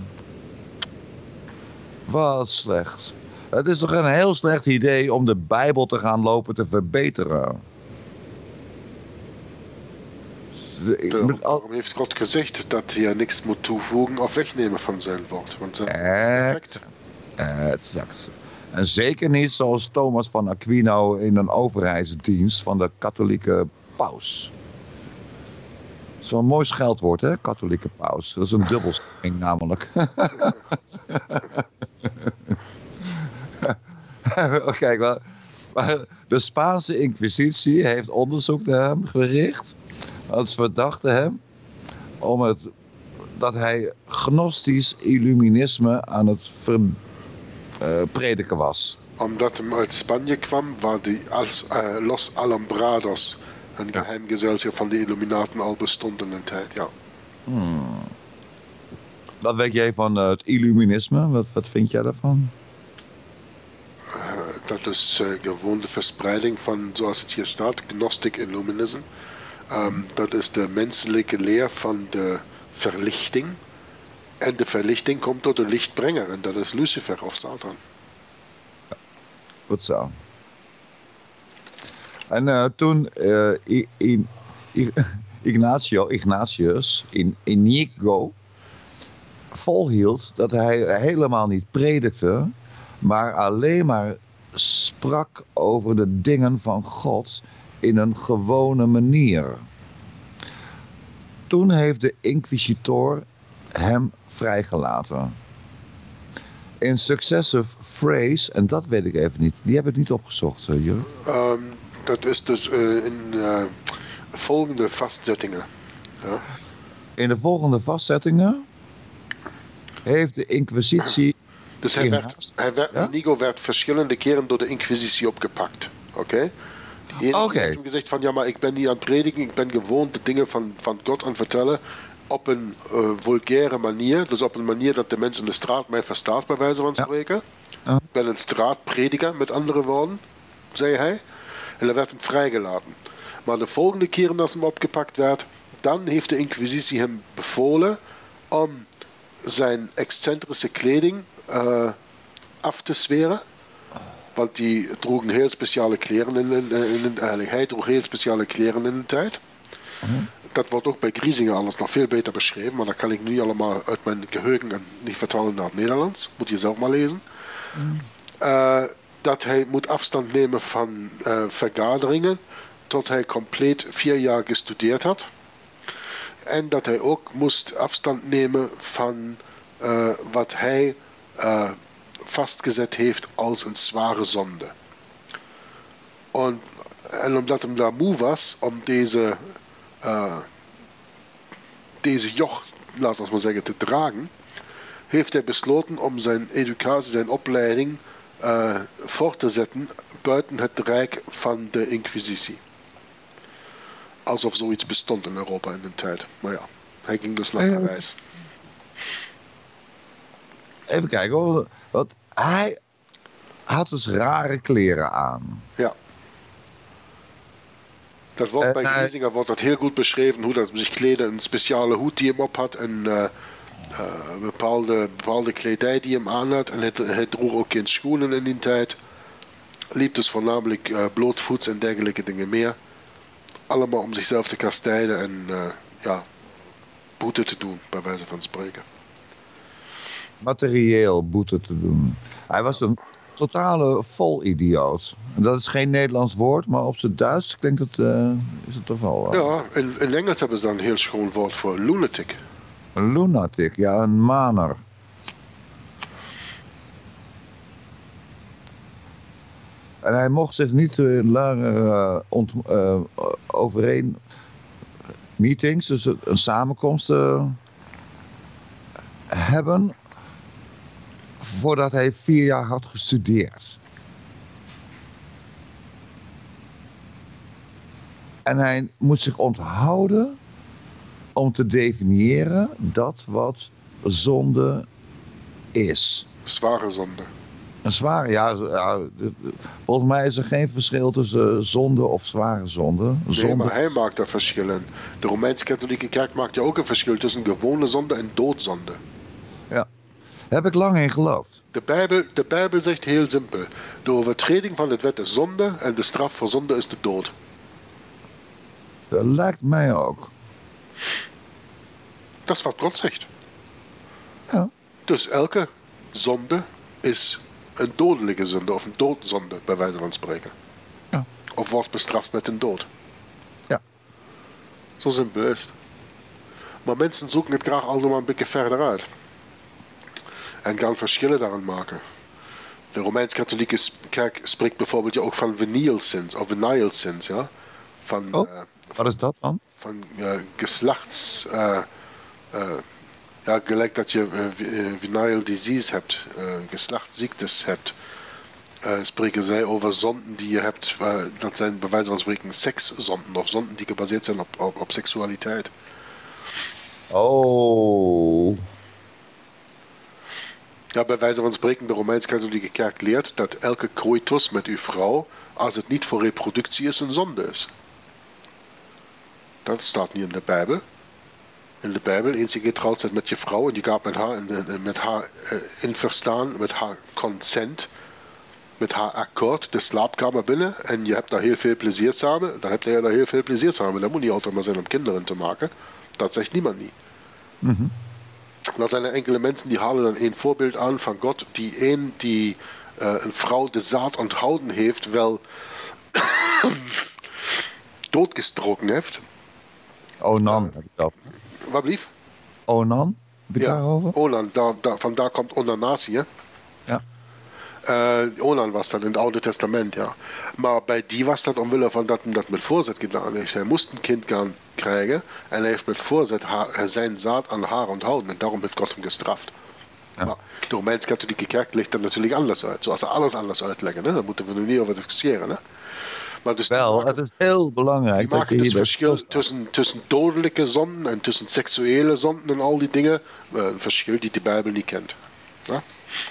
Wat slecht. Het is toch een heel slecht idee om de Bijbel te gaan lopen te verbeteren. Waarom heeft God gezegd dat hij niks moet toevoegen of wegnemen van zijn woord? Want dat is perfect. Exact. En zeker niet zoals Thomas van Aquino in een overheidsdienst van de katholieke paus. Zo'n mooi scheldwoord, hè, katholieke paus. Dat is een dubbelstelling namelijk. Kijk, maar de Spaanse Inquisitie heeft onderzoek naar hem gericht. Want ze verdachten hem dat hij gnostisch illuminisme aan het prediken was. Omdat hij uit Spanje kwam, waar hij als Los Alumbrados, een geheimgezelschap van de Illuminaten, al bestond in een tijd, ja. Wat weet jij van het illuminisme? Wat vind jij daarvan? Dat is gewoon de verspreiding van, zoals het hier staat, Gnostic Illuminism. Dat is de menselijke leer van de verlichting. En de verlichting komt door de lichtbrenger. En dat is Lucifer of Satan. Goed zo. En toen Ignatius Inigo volhield dat hij helemaal niet predikte, maar alleen maar sprak over de dingen van God in een gewone manier. Toen heeft de inquisitor hem vrijgelaten. In successive phrase, en dat weet ik even niet, die heb ik niet opgezocht, Jurgen. Dat is dus in volgende vastzettingen. Ja. In de volgende vastzettingen heeft de inquisitie... Dus Inigo werd verschillende keren door de inquisitie opgepakt. Oké? De ene heeft hem gezegd van, ja, maar ik ben niet aan het prediken, ik ben gewoon de dingen van God aan het vertellen op een vulgaire manier. Dus op een manier dat de mensen in de straat mij verstaat, bij wijze van spreken. Ja. Ik ben een straatprediker, met andere woorden, zei hij. En dan werd hem vrijgelaten. Maar de volgende keren als hem opgepakt werd, dan heeft de inquisitie hem bevolen om zijn excentrische kleding af te zweren. Want die droegen heel speciale kleren hij droeg heel speciale kleren in de tijd. Dat wordt ook bij Griesinger alles nog veel beter beschreven, maar dat kan ik nu allemaal uit mijn geheugen en niet vertalen naar het Nederlands. Moet je zelf maar lezen. Dat hij moet afstand nemen van vergaderingen tot hij compleet 4 jaar gestudeerd had. En dat hij ook moest afstand nemen van wat hij vastgezet heeft als een zware zonde. En omdat hem daar moe was om deze joch, laten we maar zeggen, te dragen, heeft hij besloten om zijn educatie, zijn opleiding voor te zetten buiten het rijk van de inquisitie. Alsof zoiets bestond in Europa in de tijd. Maar ja, hij ging dus naar Parijs. Even kijken hoor. Want hij had dus rare kleren aan. Ja. Dat wordt bij Griesinger wordt dat heel goed beschreven, hoe dat zich kleden, een speciale hoed die hem op had en bepaalde kledij die hem aan had. En hij droeg ook geen schoenen in die tijd. Liep dus voornamelijk blootvoets en dergelijke dingen meer. Allemaal om zichzelf te kastijden en boete te doen, bij wijze van spreken. Materieel boete te doen. Hij was een totale volidioot. Dat is geen Nederlands woord, maar op zijn Duits klinkt het, is het toch wel... Ja, in Engels hebben ze dan een heel schoon woord voor lunatic. Een lunatic, ja, een maner. En hij mocht zich niet langer overeen meetings, dus een samenkomst hebben, voordat hij 4 jaar had gestudeerd. En hij moet zich onthouden om te definiëren dat wat zonde is. Zware zonde. Een zware, ja, volgens mij is er geen verschil tussen zonde of zware zonde. Nee, maar hij maakt daar verschil in. De Romeins-Katholieke Kerk maakt ja ook een verschil tussen gewone zonde en doodzonde. Ja, daar heb ik lang in geloofd. De Bijbel zegt heel simpel. De overtreding van het wet is zonde en de straf voor zonde is de dood. Dat lijkt mij ook. Dat is wat God zegt. Ja. Dus elke zonde is een dodelijke zonde of een doodzonde, bij wijze van spreken. Ja. Of wordt bestraft met een dood. Ja. Zo simpel is het. Maar mensen zoeken het graag allemaal een beetje verder uit. En gaan verschillen daarin maken. De Romeins-Katholieke Kerk spreekt bijvoorbeeld ook van venial sins, of venial sins, ja. Van, wat is dat dan? Van geslachts... gelijk dat je venereal disease hebt, geslachtsziektes hebt, spreken zij over zonden die je hebt, dat zijn bij wijze van spreken sekszonden of zonden die gebaseerd zijn op seksualiteit. Oh. Ja, bij wijze van spreken, de Romeins-Katholieke Kerk leert dat elke coitus met uw vrouw, als het niet voor reproductie is, een zonde is. Dat staat niet in de Bijbel. in de Bijbel. Eens je getrouwd bent met je vrouw en je gaat met haar in verstaan, met haar consent, met haar akkoord de slaapkamer binnen en je hebt daar heel veel plezier samen, dan heb je daar heel veel plezier samen. Dat moet niet altijd maar zijn om kinderen te maken. Dat zegt niemand niet. Mhm. Dan zijn er enkele mensen die halen dan een voorbeeld aan van God, die een vrouw de zaad onthouden heeft, wel doodgestroken heeft. Onan heb ik dat. Wat blief? Onan, heb ik daarover? Onan, vandaar komt onanatie, hè? Ja. Onan was dat in het Oude Testament, ja. Maar bij die was dat omwille van dat hij dat met voorzet gedaan heeft. Hij moest een kind gaan krijgen en hij heeft met voorzet zijn zaad aan haar onthouden. En daarom heeft God hem gestraft. Ja. Maar de Romeins-Katholieke Kerk ligt er natuurlijk anders uit. Zoals ze alles anders uitleggen, hè? Daar moeten we nu niet over discussiëren, hè? Maar dus het is heel belangrijk. Die maken dus verschil tussen dodelijke zonden en tussen seksuele zonden en al die dingen. Een verschil die de Bijbel niet kent. Ja?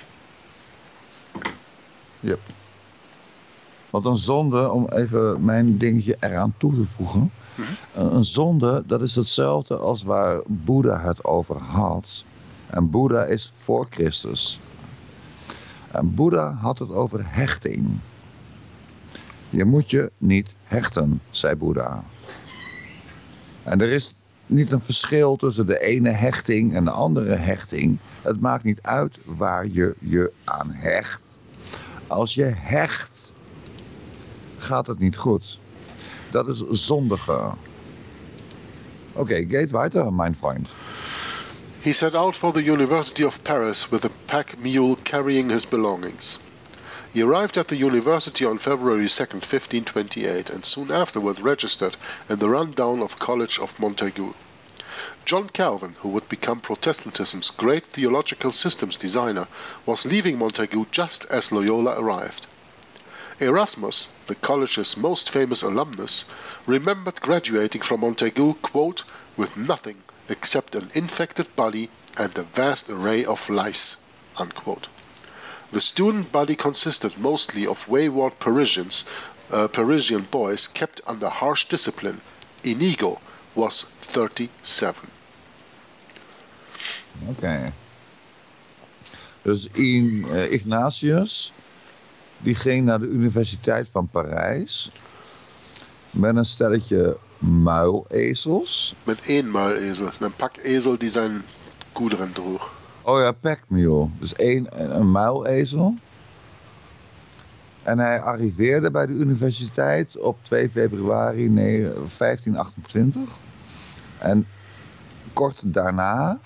Yep. Want een zonde, om even mijn dingetje eraan toe te voegen. Een zonde, dat is hetzelfde als waar Boeddha het over had. En Boeddha is voor Christus. En Boeddha had het over hechting. Je moet je niet hechten, zei Boeddha. En er is niet een verschil tussen de ene hechting en de andere hechting. Het maakt niet uit waar je je aan hecht. Als je hecht, gaat het niet goed. Dat is zondige. Oké, geht weiter, mein Freund. He set out for the University of Paris with a pack mule carrying his belongings. He arrived at the university on February 2nd, 1528, and soon afterward registered in the rundown of College of Montaigu. John Calvin, who would become Protestantism's great theological systems designer, was leaving Montaigu just as Loyola arrived. Erasmus, the college's most famous alumnus, remembered graduating from Montaigu, quote, with nothing except an infected body and a vast array of lice, unquote. The student body consisted mostly of wayward Parisian boys kept under harsh discipline. Inigo was 37. Oké. Dus Ignatius, die ging naar de Universiteit van Parijs met een stelletje muilezels. Met één muilezel, een pakezel die zijn goederen droeg. Oh ja, packmule. Dus een muilezel. En hij arriveerde bij de universiteit op 2 februari 1528. En kort daarna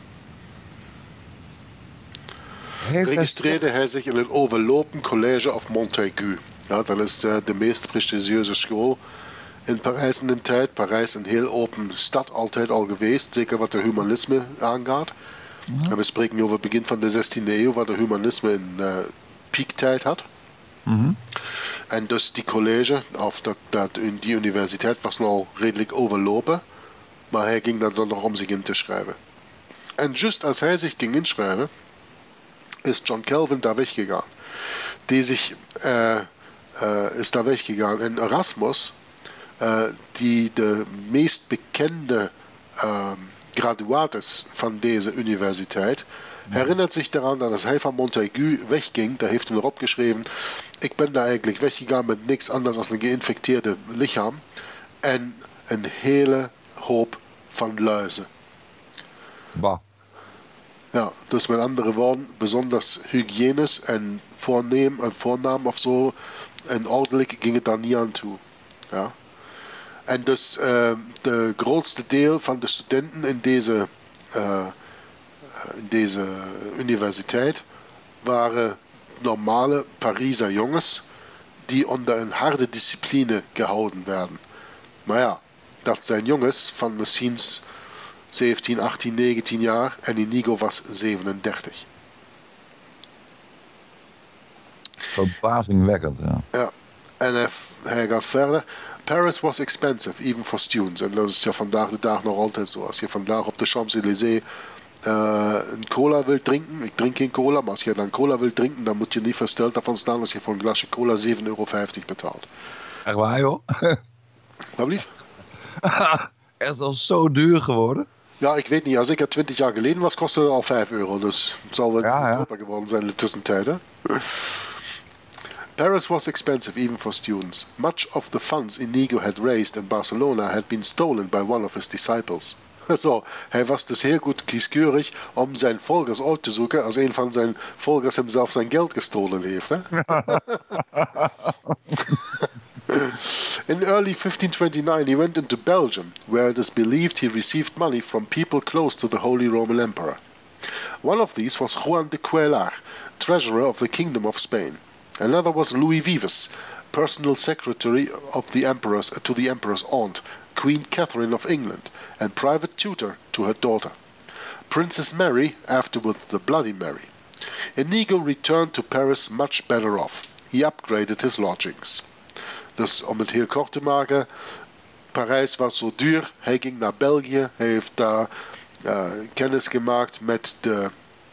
registreerde hij zich in het overlopen College of Montaigu. Ja, dat is de meest prestigieuze school in Parijs in de tijd. Parijs een heel open stad altijd al geweest, zeker wat de humanisme aangaat. Ja. En we spreken nu over het begin van de 16e eeuw, waar de humanisme een piektijd had. Mm-hmm. En dus die college, of die universiteit was nou redelijk overlopen, maar hij ging daar dan nog om zich in te schrijven. En juist als hij zich ging inschrijven, is John Calvin daar weggegaan. Is daar weggegaan. En Erasmus, die de meest bekende graduaat is van deze universiteit, herinnert zich eraan dat als hij van Montaigu wegging, daar heeft hij erop geschreven, ik ben daar eigenlijk weggegaan met niks anders dan een geïnfecteerde lichaam en een hele hoop van luizen. Bah. Ja, dus met andere woorden, bijzonders hygiënisch en voornaam of zo en ordelijk ging het daar niet aan toe. Ja. En dus de grootste deel van de studenten in deze universiteit waren normale Pariser jongens die onder een harde discipline gehouden werden. Maar ja, dat zijn jongens van misschien 17, 18, 19 jaar en Inigo was 37. Verbazingwekkend, ja. Ja, en hij gaat verder. Paris was expensive, even for students. En dat is ja vandaag de dag nog altijd zo. Als je vandaag op de Champs-Élysées een cola wil drinken, ik drink geen cola, maar als je dan cola wil drinken, dan moet je niet versteld daarvan staan als je voor een glasje cola €7,50 betaalt. Echt waar, joh? Wat lief? Het is al zo duur geworden. Ja, ik weet niet. Als ik er 20 jaar geleden was, kostte het al €5. Dus het zal wel goedkoper geworden zijn in de tussentijd. Hè? Paris was expensive even for students. Much of the funds Inigo had raised in Barcelona had been stolen by one of his disciples. Zo, hij was dus heel goed kieskeurig om zijn volgers uit te zoeken als een van zijn volgers hem zelf zijn geld gestolen heeft. Hè? In early 1529 he went into Belgium, where it is believed he received money from people close to the Holy Roman Emperor. One of these was Juan de Cuellar, treasurer of the Kingdom of Spain. Another was Louis Vives, personal secretary of the to the emperor's aunt, Queen Catherine of England, and private tutor to her daughter, Princess Mary, afterward the Bloody Mary. Inigo returned to Paris much better off. He upgraded his lodgings. Dus om het heel kort te maken, Parijs was zo duur, hij ging naar België, hij heeft daar kennis gemaakt met de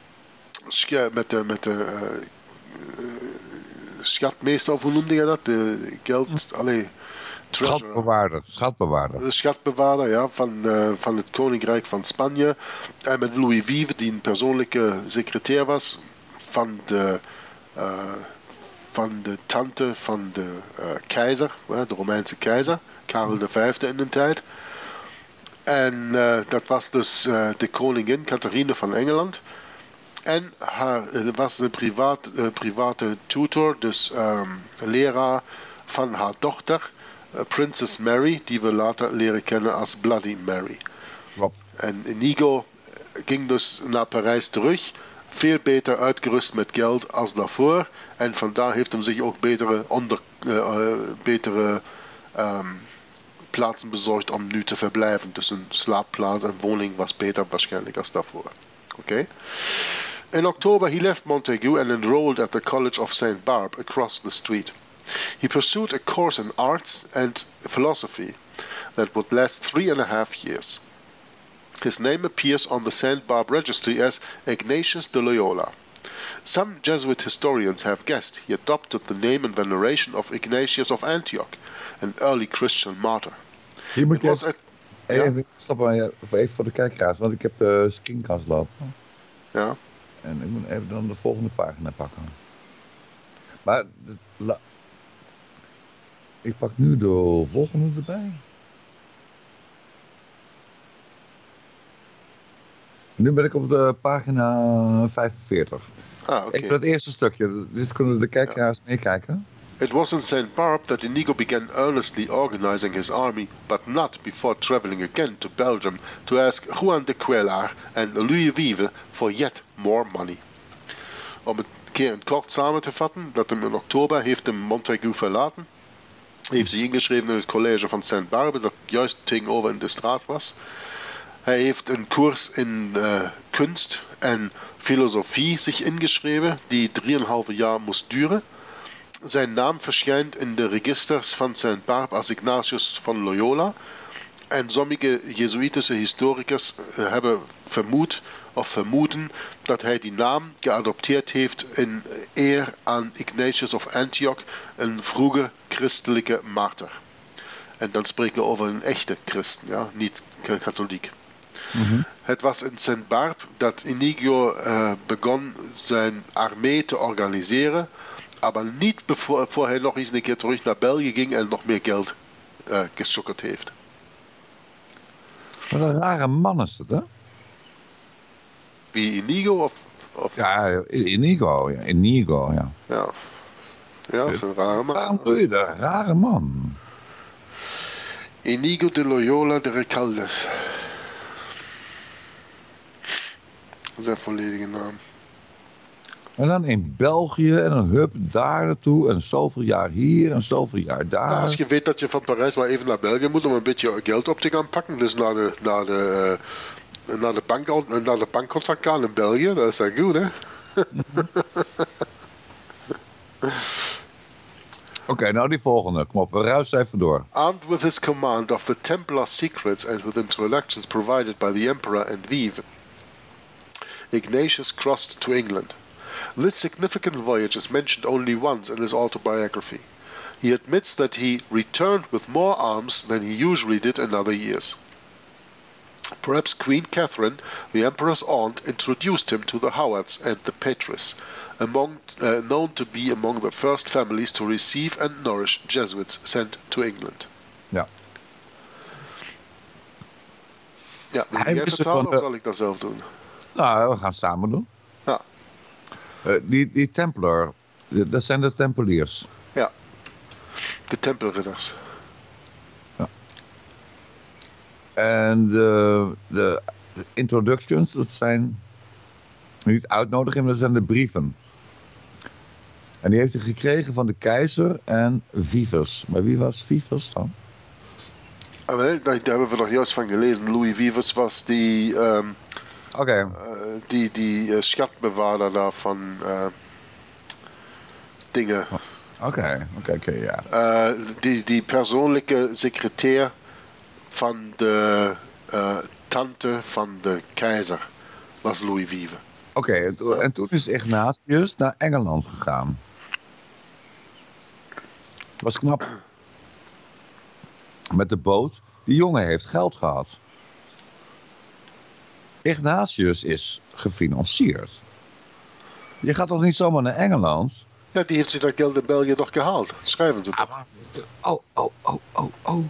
schatmeester, of hoe noemde je dat? De geld, Schatbewaarder. De schatbewaarder, ja, van het Koninkrijk van Spanje. En met Louis Vives, die een persoonlijke secretair was van de tante van de keizer, de Romeinse keizer, Karel V in de tijd. En dat was dus de koningin Catharine van Engeland. En er was een private tutor, dus leraar van haar dochter, Princess Mary, die we later leren kennen als Bloody Mary. Klopt. En Inigo ging dus naar Parijs terug, veel beter uitgerust met geld als daarvoor. En vandaar heeft hem zich ook betere plaatsen bezorgd om nu te verblijven. Dus een slaapplaats en woning was beter waarschijnlijk als daarvoor. Oké. In October he left Montaigu and enrolled at the College of St. Barbe across the street. He pursued a course in arts and philosophy that would last 3.5 years. His name appears on the St. Barbe registry as Ignatius de Loyola. Some Jesuit historians have guessed he adopted the name in veneration of Ignatius of Antioch, an early Christian martyr. Hier moet je even stoppen, even voor de kijkeraars, want ik heb de screencast lopen. Ja. En ik moet even dan de volgende pagina pakken. Maar ik pak nu de volgende erbij. Nu ben ik op de pagina 45. Ah, okay. Ik dat eerste stukje. Dit kunnen de kijkeraars meekijken. It was in St. Barbe that Inigo began earnestly organizing his army, but not before traveling again to Belgium to ask Juan de Cuellar and Louis Vives for yet more money. Om het een keer in kort samen te vatten, dat hem in oktober heeft hem Montaigu verlaten. Heeft zich ingeschreven in het college van St. Barbe, dat juist tegenover in de straat was. Hij heeft een koers in kunst en filosofie zich ingeschreven, die 3,5 jaar moest duren. Zijn naam verschijnt in de registers van St. Barbe als Ignatius van Loyola. En sommige Jezuïtische historikers hebben vermoeden dat hij die naam geadopteerd heeft in eer aan Ignatius of Antioch, een vroege christelijke marter. En dan spreken we over een echte christen, ja, niet katholiek. Mm-hmm. Het was in St. Barbe dat Inigo begon zijn armee te organiseren, maar niet voor hij nog eens een keer terug naar België ging en nog meer geld geschokkerd heeft. Wat een rare man is dat, hè? Wie, Inigo of... Ja, Inigo, ja. Ja, dat is een rare man. Waarom doe je dat? Rare man. Inigo de Loyola de Recaldes. Dat is zijn volledige naam. En dan in België en dan hup daar naartoe en zoveel jaar hier en zoveel jaar daar. Nou, als je weet dat je van Parijs maar even naar België moet om een beetje geld op te gaan pakken, dus naar de bankcontact gaan in België, dat is wel goed, hè? Oké, nou die volgende. Kom op, we ruisen even door. Armed with his command of the Templar secrets and with introductions provided by the Emperor and Vives, Ignatius crossed to England. This significant voyage is mentioned only once in his autobiography. He admits that he returned with more arms than he usually did in other years. Perhaps Queen Catherine, the emperor's aunt, introduced him to the Howards and the Petres, known to be among the first families to receive and nourish Jesuits sent to England. Ja. Ja, wil jij vertalen of zal ik dat zelf doen? Nou, we gaan samen doen. Ja. Die Templar, dat zijn de Tempeliers. Ja, de Tempelridders. Ja. En de introductions, dat zijn niet uitnodigingen, maar dat zijn de brieven. En die heeft hij gekregen van de keizer en Vivers. Maar wie was Vivers dan? Daar hebben we nog juist van gelezen. Louis Vivers was die schatbewaarder daar van dingen. Oké, ja. Die persoonlijke secretair van de tante van de keizer was Louis Vive. Oké, en toen is Ignatius naar Engeland gegaan. Was knap. Met de boot. Die jongen heeft geld gehad. Ignatius is gefinancierd. Je gaat toch niet zomaar naar Engeland? Ja, die heeft zich dat geld in België toch gehaald. Schrijven ze toch. Oh.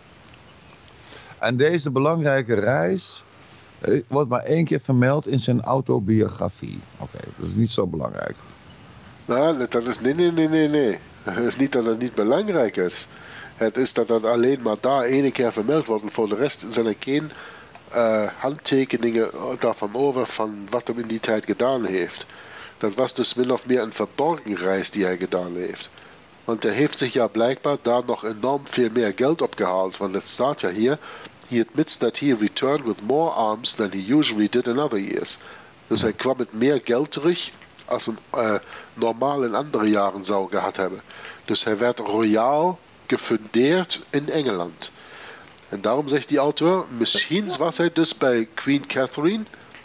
En deze belangrijke reis wordt maar 1 keer vermeld in zijn autobiografie. Oké, dat is niet zo belangrijk. Nou, dat is... Nee. Het is niet dat het niet belangrijk is. Het is dat het alleen maar daar 1 keer vermeld wordt. En voor de rest zijn er geen handtekeningen daarvan over van wat hij in die tijd gedaan heeft. Dat was dus min of meer een verborgen reis die hij gedaan heeft. Want hij heeft zich ja blijkbaar daar nog enorm veel meer geld opgehaald. Want het staat ja hier, he admits that he returned with more arms than he usually did in other years. Dus hij kwam met meer geld terug als hij normaal in andere jaren zou gehad hebben. Dus hij werd royaal gefundeerd in Engeland. En daarom zegt die auteur, misschien was hij dus bij Queen Catherine,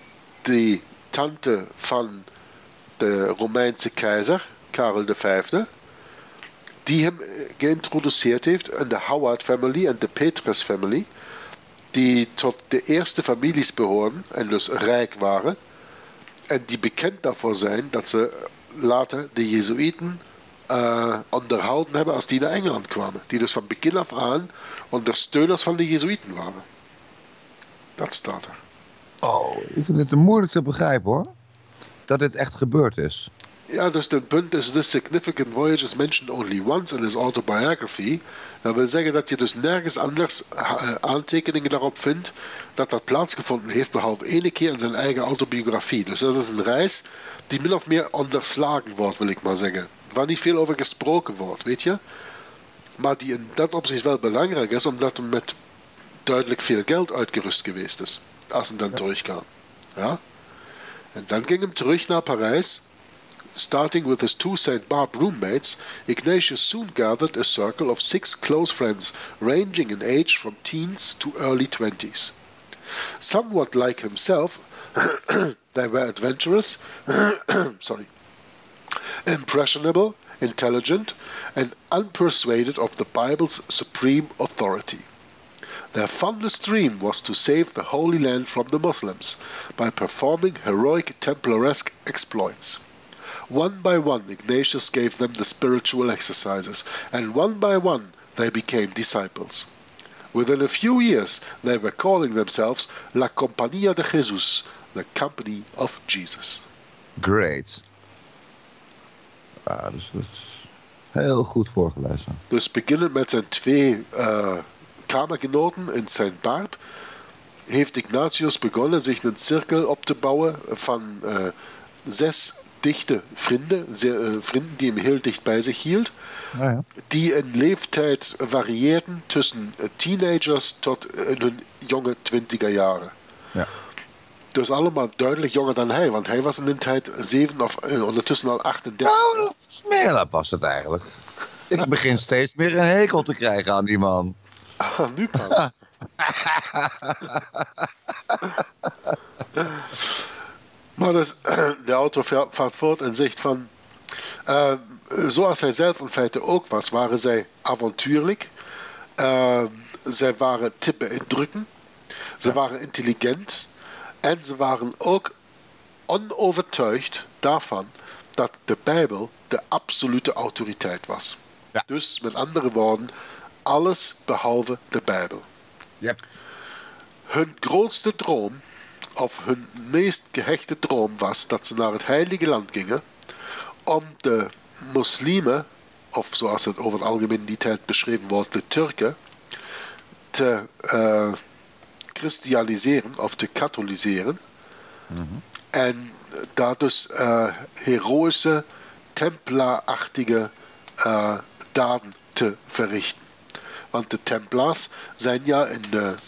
die tante van de Romeinse keizer, Karel V, die hem geïntroduceerd heeft in de Howard family en de Petres family, die tot de eerste families behoren en dus rijk waren, en die bekend daarvoor zijn dat ze later de Jezuïeten onderhouden hebben als die naar Engeland kwamen. Die dus van begin af aan ondersteuners van de Jezuïeten waren. Dat staat er. Oh, ik vind het moeilijk te begrijpen hoor. Dat dit echt gebeurd is. Ja, dus het punt is, this significant voyage is mentioned only once in his autobiography. Dat wil zeggen dat je dus nergens anders aantekeningen daarop vindt dat dat plaatsgevonden heeft, behalve 1 keer in zijn eigen autobiografie. Dus dat is een reis die min of meer onderslagen wordt, wil ik maar zeggen. Waar niet veel over gesproken wordt, weet je. Maar die in dat opzicht wel belangrijk is, omdat hij met duidelijk veel geld uitgerust geweest is. Als hij dan terugkwam. Ja? En dan ging hij terug naar Parijs. Starting with his 2 St. Barb roommates, Ignatius soon gathered a circle of 6 close friends, ranging in age from teens to early 20s. Somewhat like himself, they were adventurous, impressionable, intelligent, and unpersuaded of the Bible's supreme authority. Their fondest dream was to save the Holy Land from the Muslims by performing heroic Templaresque exploits. One by one, Ignatius gave them the spiritual exercises, and one by one they became disciples. Within a few years, they were calling themselves La Compañía de Jesús, the Company of Jesus. Great. Dat is heel goed voorgelezen. Dus beginnend met zijn 2 kamergenoten in St. Barb, heeft Ignatius begonnen zich een cirkel op te bouwen van 6 dichte vrienden, vrienden die hem heel dicht bij zich hield, die in leeftijd varieerden tussen teenagers tot in hun jonge 20er jaren. Ja. Dus allemaal duidelijk jonger dan hij, want hij was in een tijd 7 of ondertussen al 38. Nou, smeerlaar past het eigenlijk. Ik begin steeds meer een hekel te krijgen aan die man. Nu pas. Maar dus, de auteur vaart voort en zegt van, zoals hij zelf in feite ook was, waren zij avontuurlijk. Zij waren te beïndrukken. Ze waren intelligent en ze waren ook onovertuigd daarvan dat de Bijbel de absolute autoriteit was. Ja. Dus met andere woorden, alles behalve de Bijbel. Yep. Hun grootste droom, of hun meest gehechte droom was dat ze naar het Heilige Land gingen om de moslimen, of zoals het over het algemeen in die tijd beschreven wordt, de Turken, te christianiseren of te katholiseren. En daar dus heroïsche, templaarachtige daden te verrichten. Want de Templars zijn ja in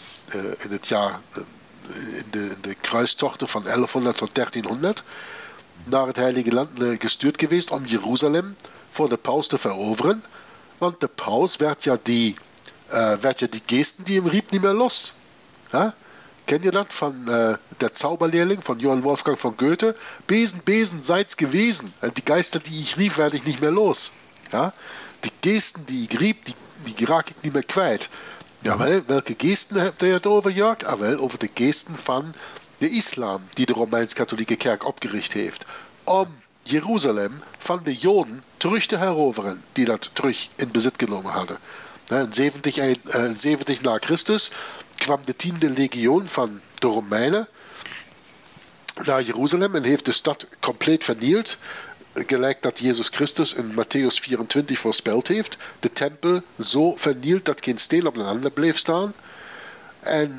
de kruistochten van 1100 tot 1300 naar het Heilige Land gestuurd geweest om Jeruzalem voor de paus te veroveren. Want de paus werd ja die geesten die hem riep niet meer los. Huh? Ken je dat van der Zauberlehrling van Johann Wolfgang von Goethe? Besen, Besen, seid's gewesen. En die Geister, die ich rief, werde ich nicht mehr los. Ja? Die geesten die ik riep, die raak ik niet meer kwijt. Jawel, welke geesten hebt u het over, Jörg? Jawel, over de geesten van de islam, die de Romeins-Katholieke Kerk opgericht heeft. Om Jeruzalem van de Joden terug te heroveren, die dat terug in bezit genomen hadden. In 70 na Christus kwam de 10e legion van de Romeinen naar Jeruzalem en heeft de stad compleet vernield. Gelijk dat Jezus Christus in Matthäus 24 voorspeld heeft. De tempel zo vernield dat geen steen op een ander bleef staan. En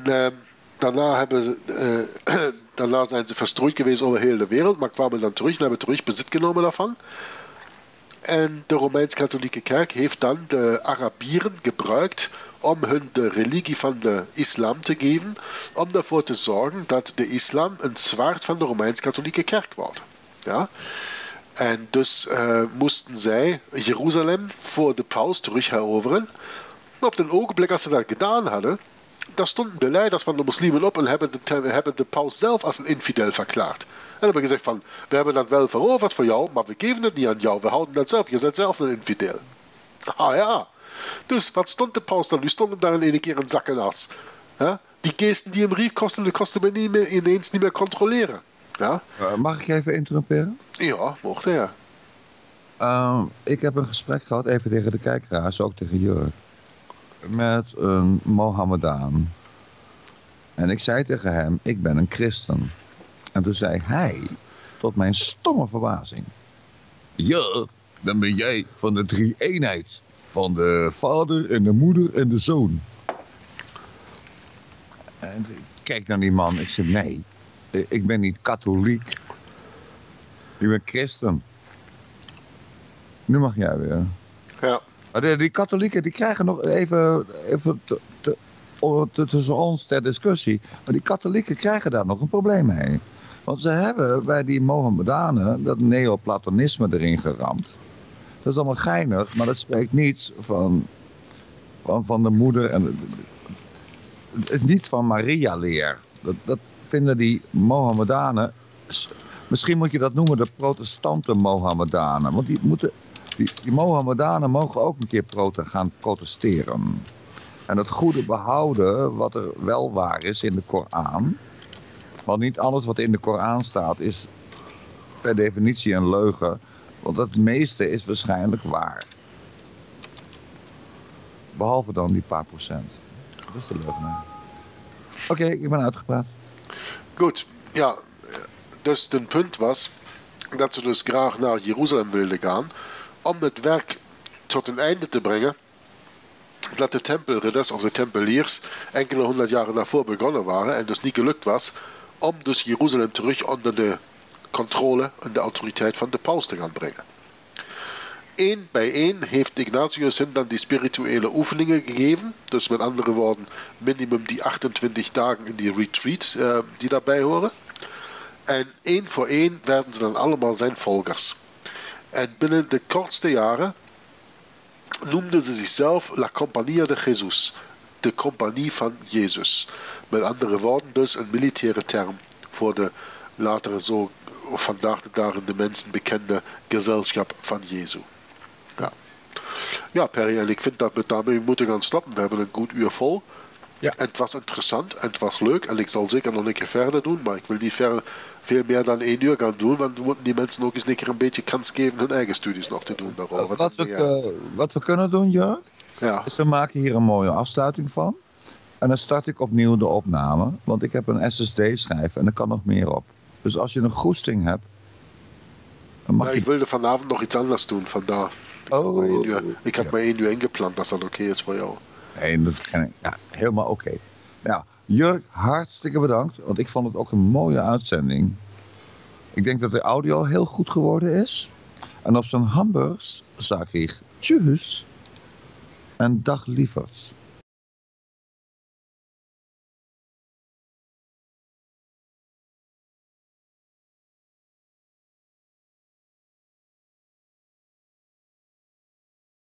daarna zijn ze verstrooid geweest over heel de wereld, maar kwamen dan terug en hebben terug bezit genomen daarvan. En de Romeins-Katholieke Kerk heeft dan de Arabieren gebruikt om hun de religie van de islam te geven, om ervoor te zorgen dat de islam een zwaard van de Romeins-Katholieke Kerk wordt. Ja? En dus moesten zij Jeruzalem voor de paus terugheroveren. Op het ogenblik als ze dat gedaan hadden, daar stonden de leiders van de moslimen op en hebben de paus zelf als een infidel verklaard. En hebben gezegd van, we hebben dat wel veroverd voor jou, maar we geven het niet aan jou, we houden dat zelf, je bent zelf een infidel. Ah ja, dus wat stond de paus dan? Nu stond hem daar in een keer een zak en as. Ja? Die geesten die hem riep, kosten me ineens niet meer controleren. Ja? Mag ik je even interromperen? Ja, mocht ja. Ik heb een gesprek gehad, even tegen de kijkeraars, ook tegen Jörg, met een Mohammedaan. En ik zei tegen hem, ik ben een christen. En toen zei hij, tot mijn stomme verbazing, ja, dan ben jij van de drie-eenheid. Van de vader en de moeder en de zoon. En ik kijk naar die man, ik zei, nee, ik ben niet katholiek. Ik ben christen. Nu mag jij weer. Ja. Die katholieken die krijgen nog even tussen ons ter discussie. Maar die katholieken krijgen daar nog een probleem mee. Want ze hebben bij die Mohammedanen dat neoplatonisme erin geramd. Dat is allemaal geinig, maar dat spreekt niet van de moeder en niet van Maria-leer. Dat vinden die Mohammedanen. Misschien moet je dat noemen de protestante Mohammedanen. Want die Mohammedanen mogen ook een keer gaan protesteren. En het goede behouden wat er wel waar is in de Koran. Want niet alles wat in de Koran staat is per definitie een leugen. Want het meeste is waarschijnlijk waar. Behalve dan die paar procent. Dat is de leugenaar. Oké, ik ben uitgepraat. Goed, ja. Dus het punt was dat ze dus graag naar Jeruzalem wilden gaan om het werk tot een einde te brengen dat de tempelridders of de tempeliers enkele 100 jaren daarvoor begonnen waren en dus niet gelukt was om dus Jeruzalem terug onder de controle en de autoriteit van de paus te gaan brengen. Eén bij één heeft Ignatius hen dan die spirituele oefeningen gegeven, dus met andere woorden minimum die 28 dagen in die retreat die daarbij horen. En één voor één werden ze dan allemaal zijn volgers. En binnen de kortste jaren noemden ze zichzelf La Compañía de Jesús, de compagnie van Jezus. Met andere woorden dus een militaire term voor de latere zo vandaag de dag in de mensen bekende gezelschap van Jezus. Ja. Ja, Perry, en ik vind dat we daarmee moeten gaan stoppen. We hebben een goed uur vol. Ja. Het was interessant en het was leuk. En ik zal zeker nog een keer verder doen. Maar ik wil niet veel meer dan 1 uur gaan doen. Want dan moeten die mensen ook eens een keer een beetje kans geven hun eigen studies nog te doen daarover. Wat we kunnen doen, Jurk, is we maken hier een mooie afsluiting van. En dan start ik opnieuw de opname. Want ik heb een SSD-schijf en er kan nog meer op. Dus als je een goesting hebt... Ik wilde vanavond nog iets anders doen, vandaar. Ik heb maar 1 uur ingepland, als dat oké is voor jou. Nee, dat ken ik. Ja, helemaal oké. Nou, Jurk, hartstikke bedankt. Want ik vond het ook een mooie uitzending. Ik denk dat de audio heel goed geworden is. En op zo'n hamburgers zag ik... Tjus. En dag lieverd.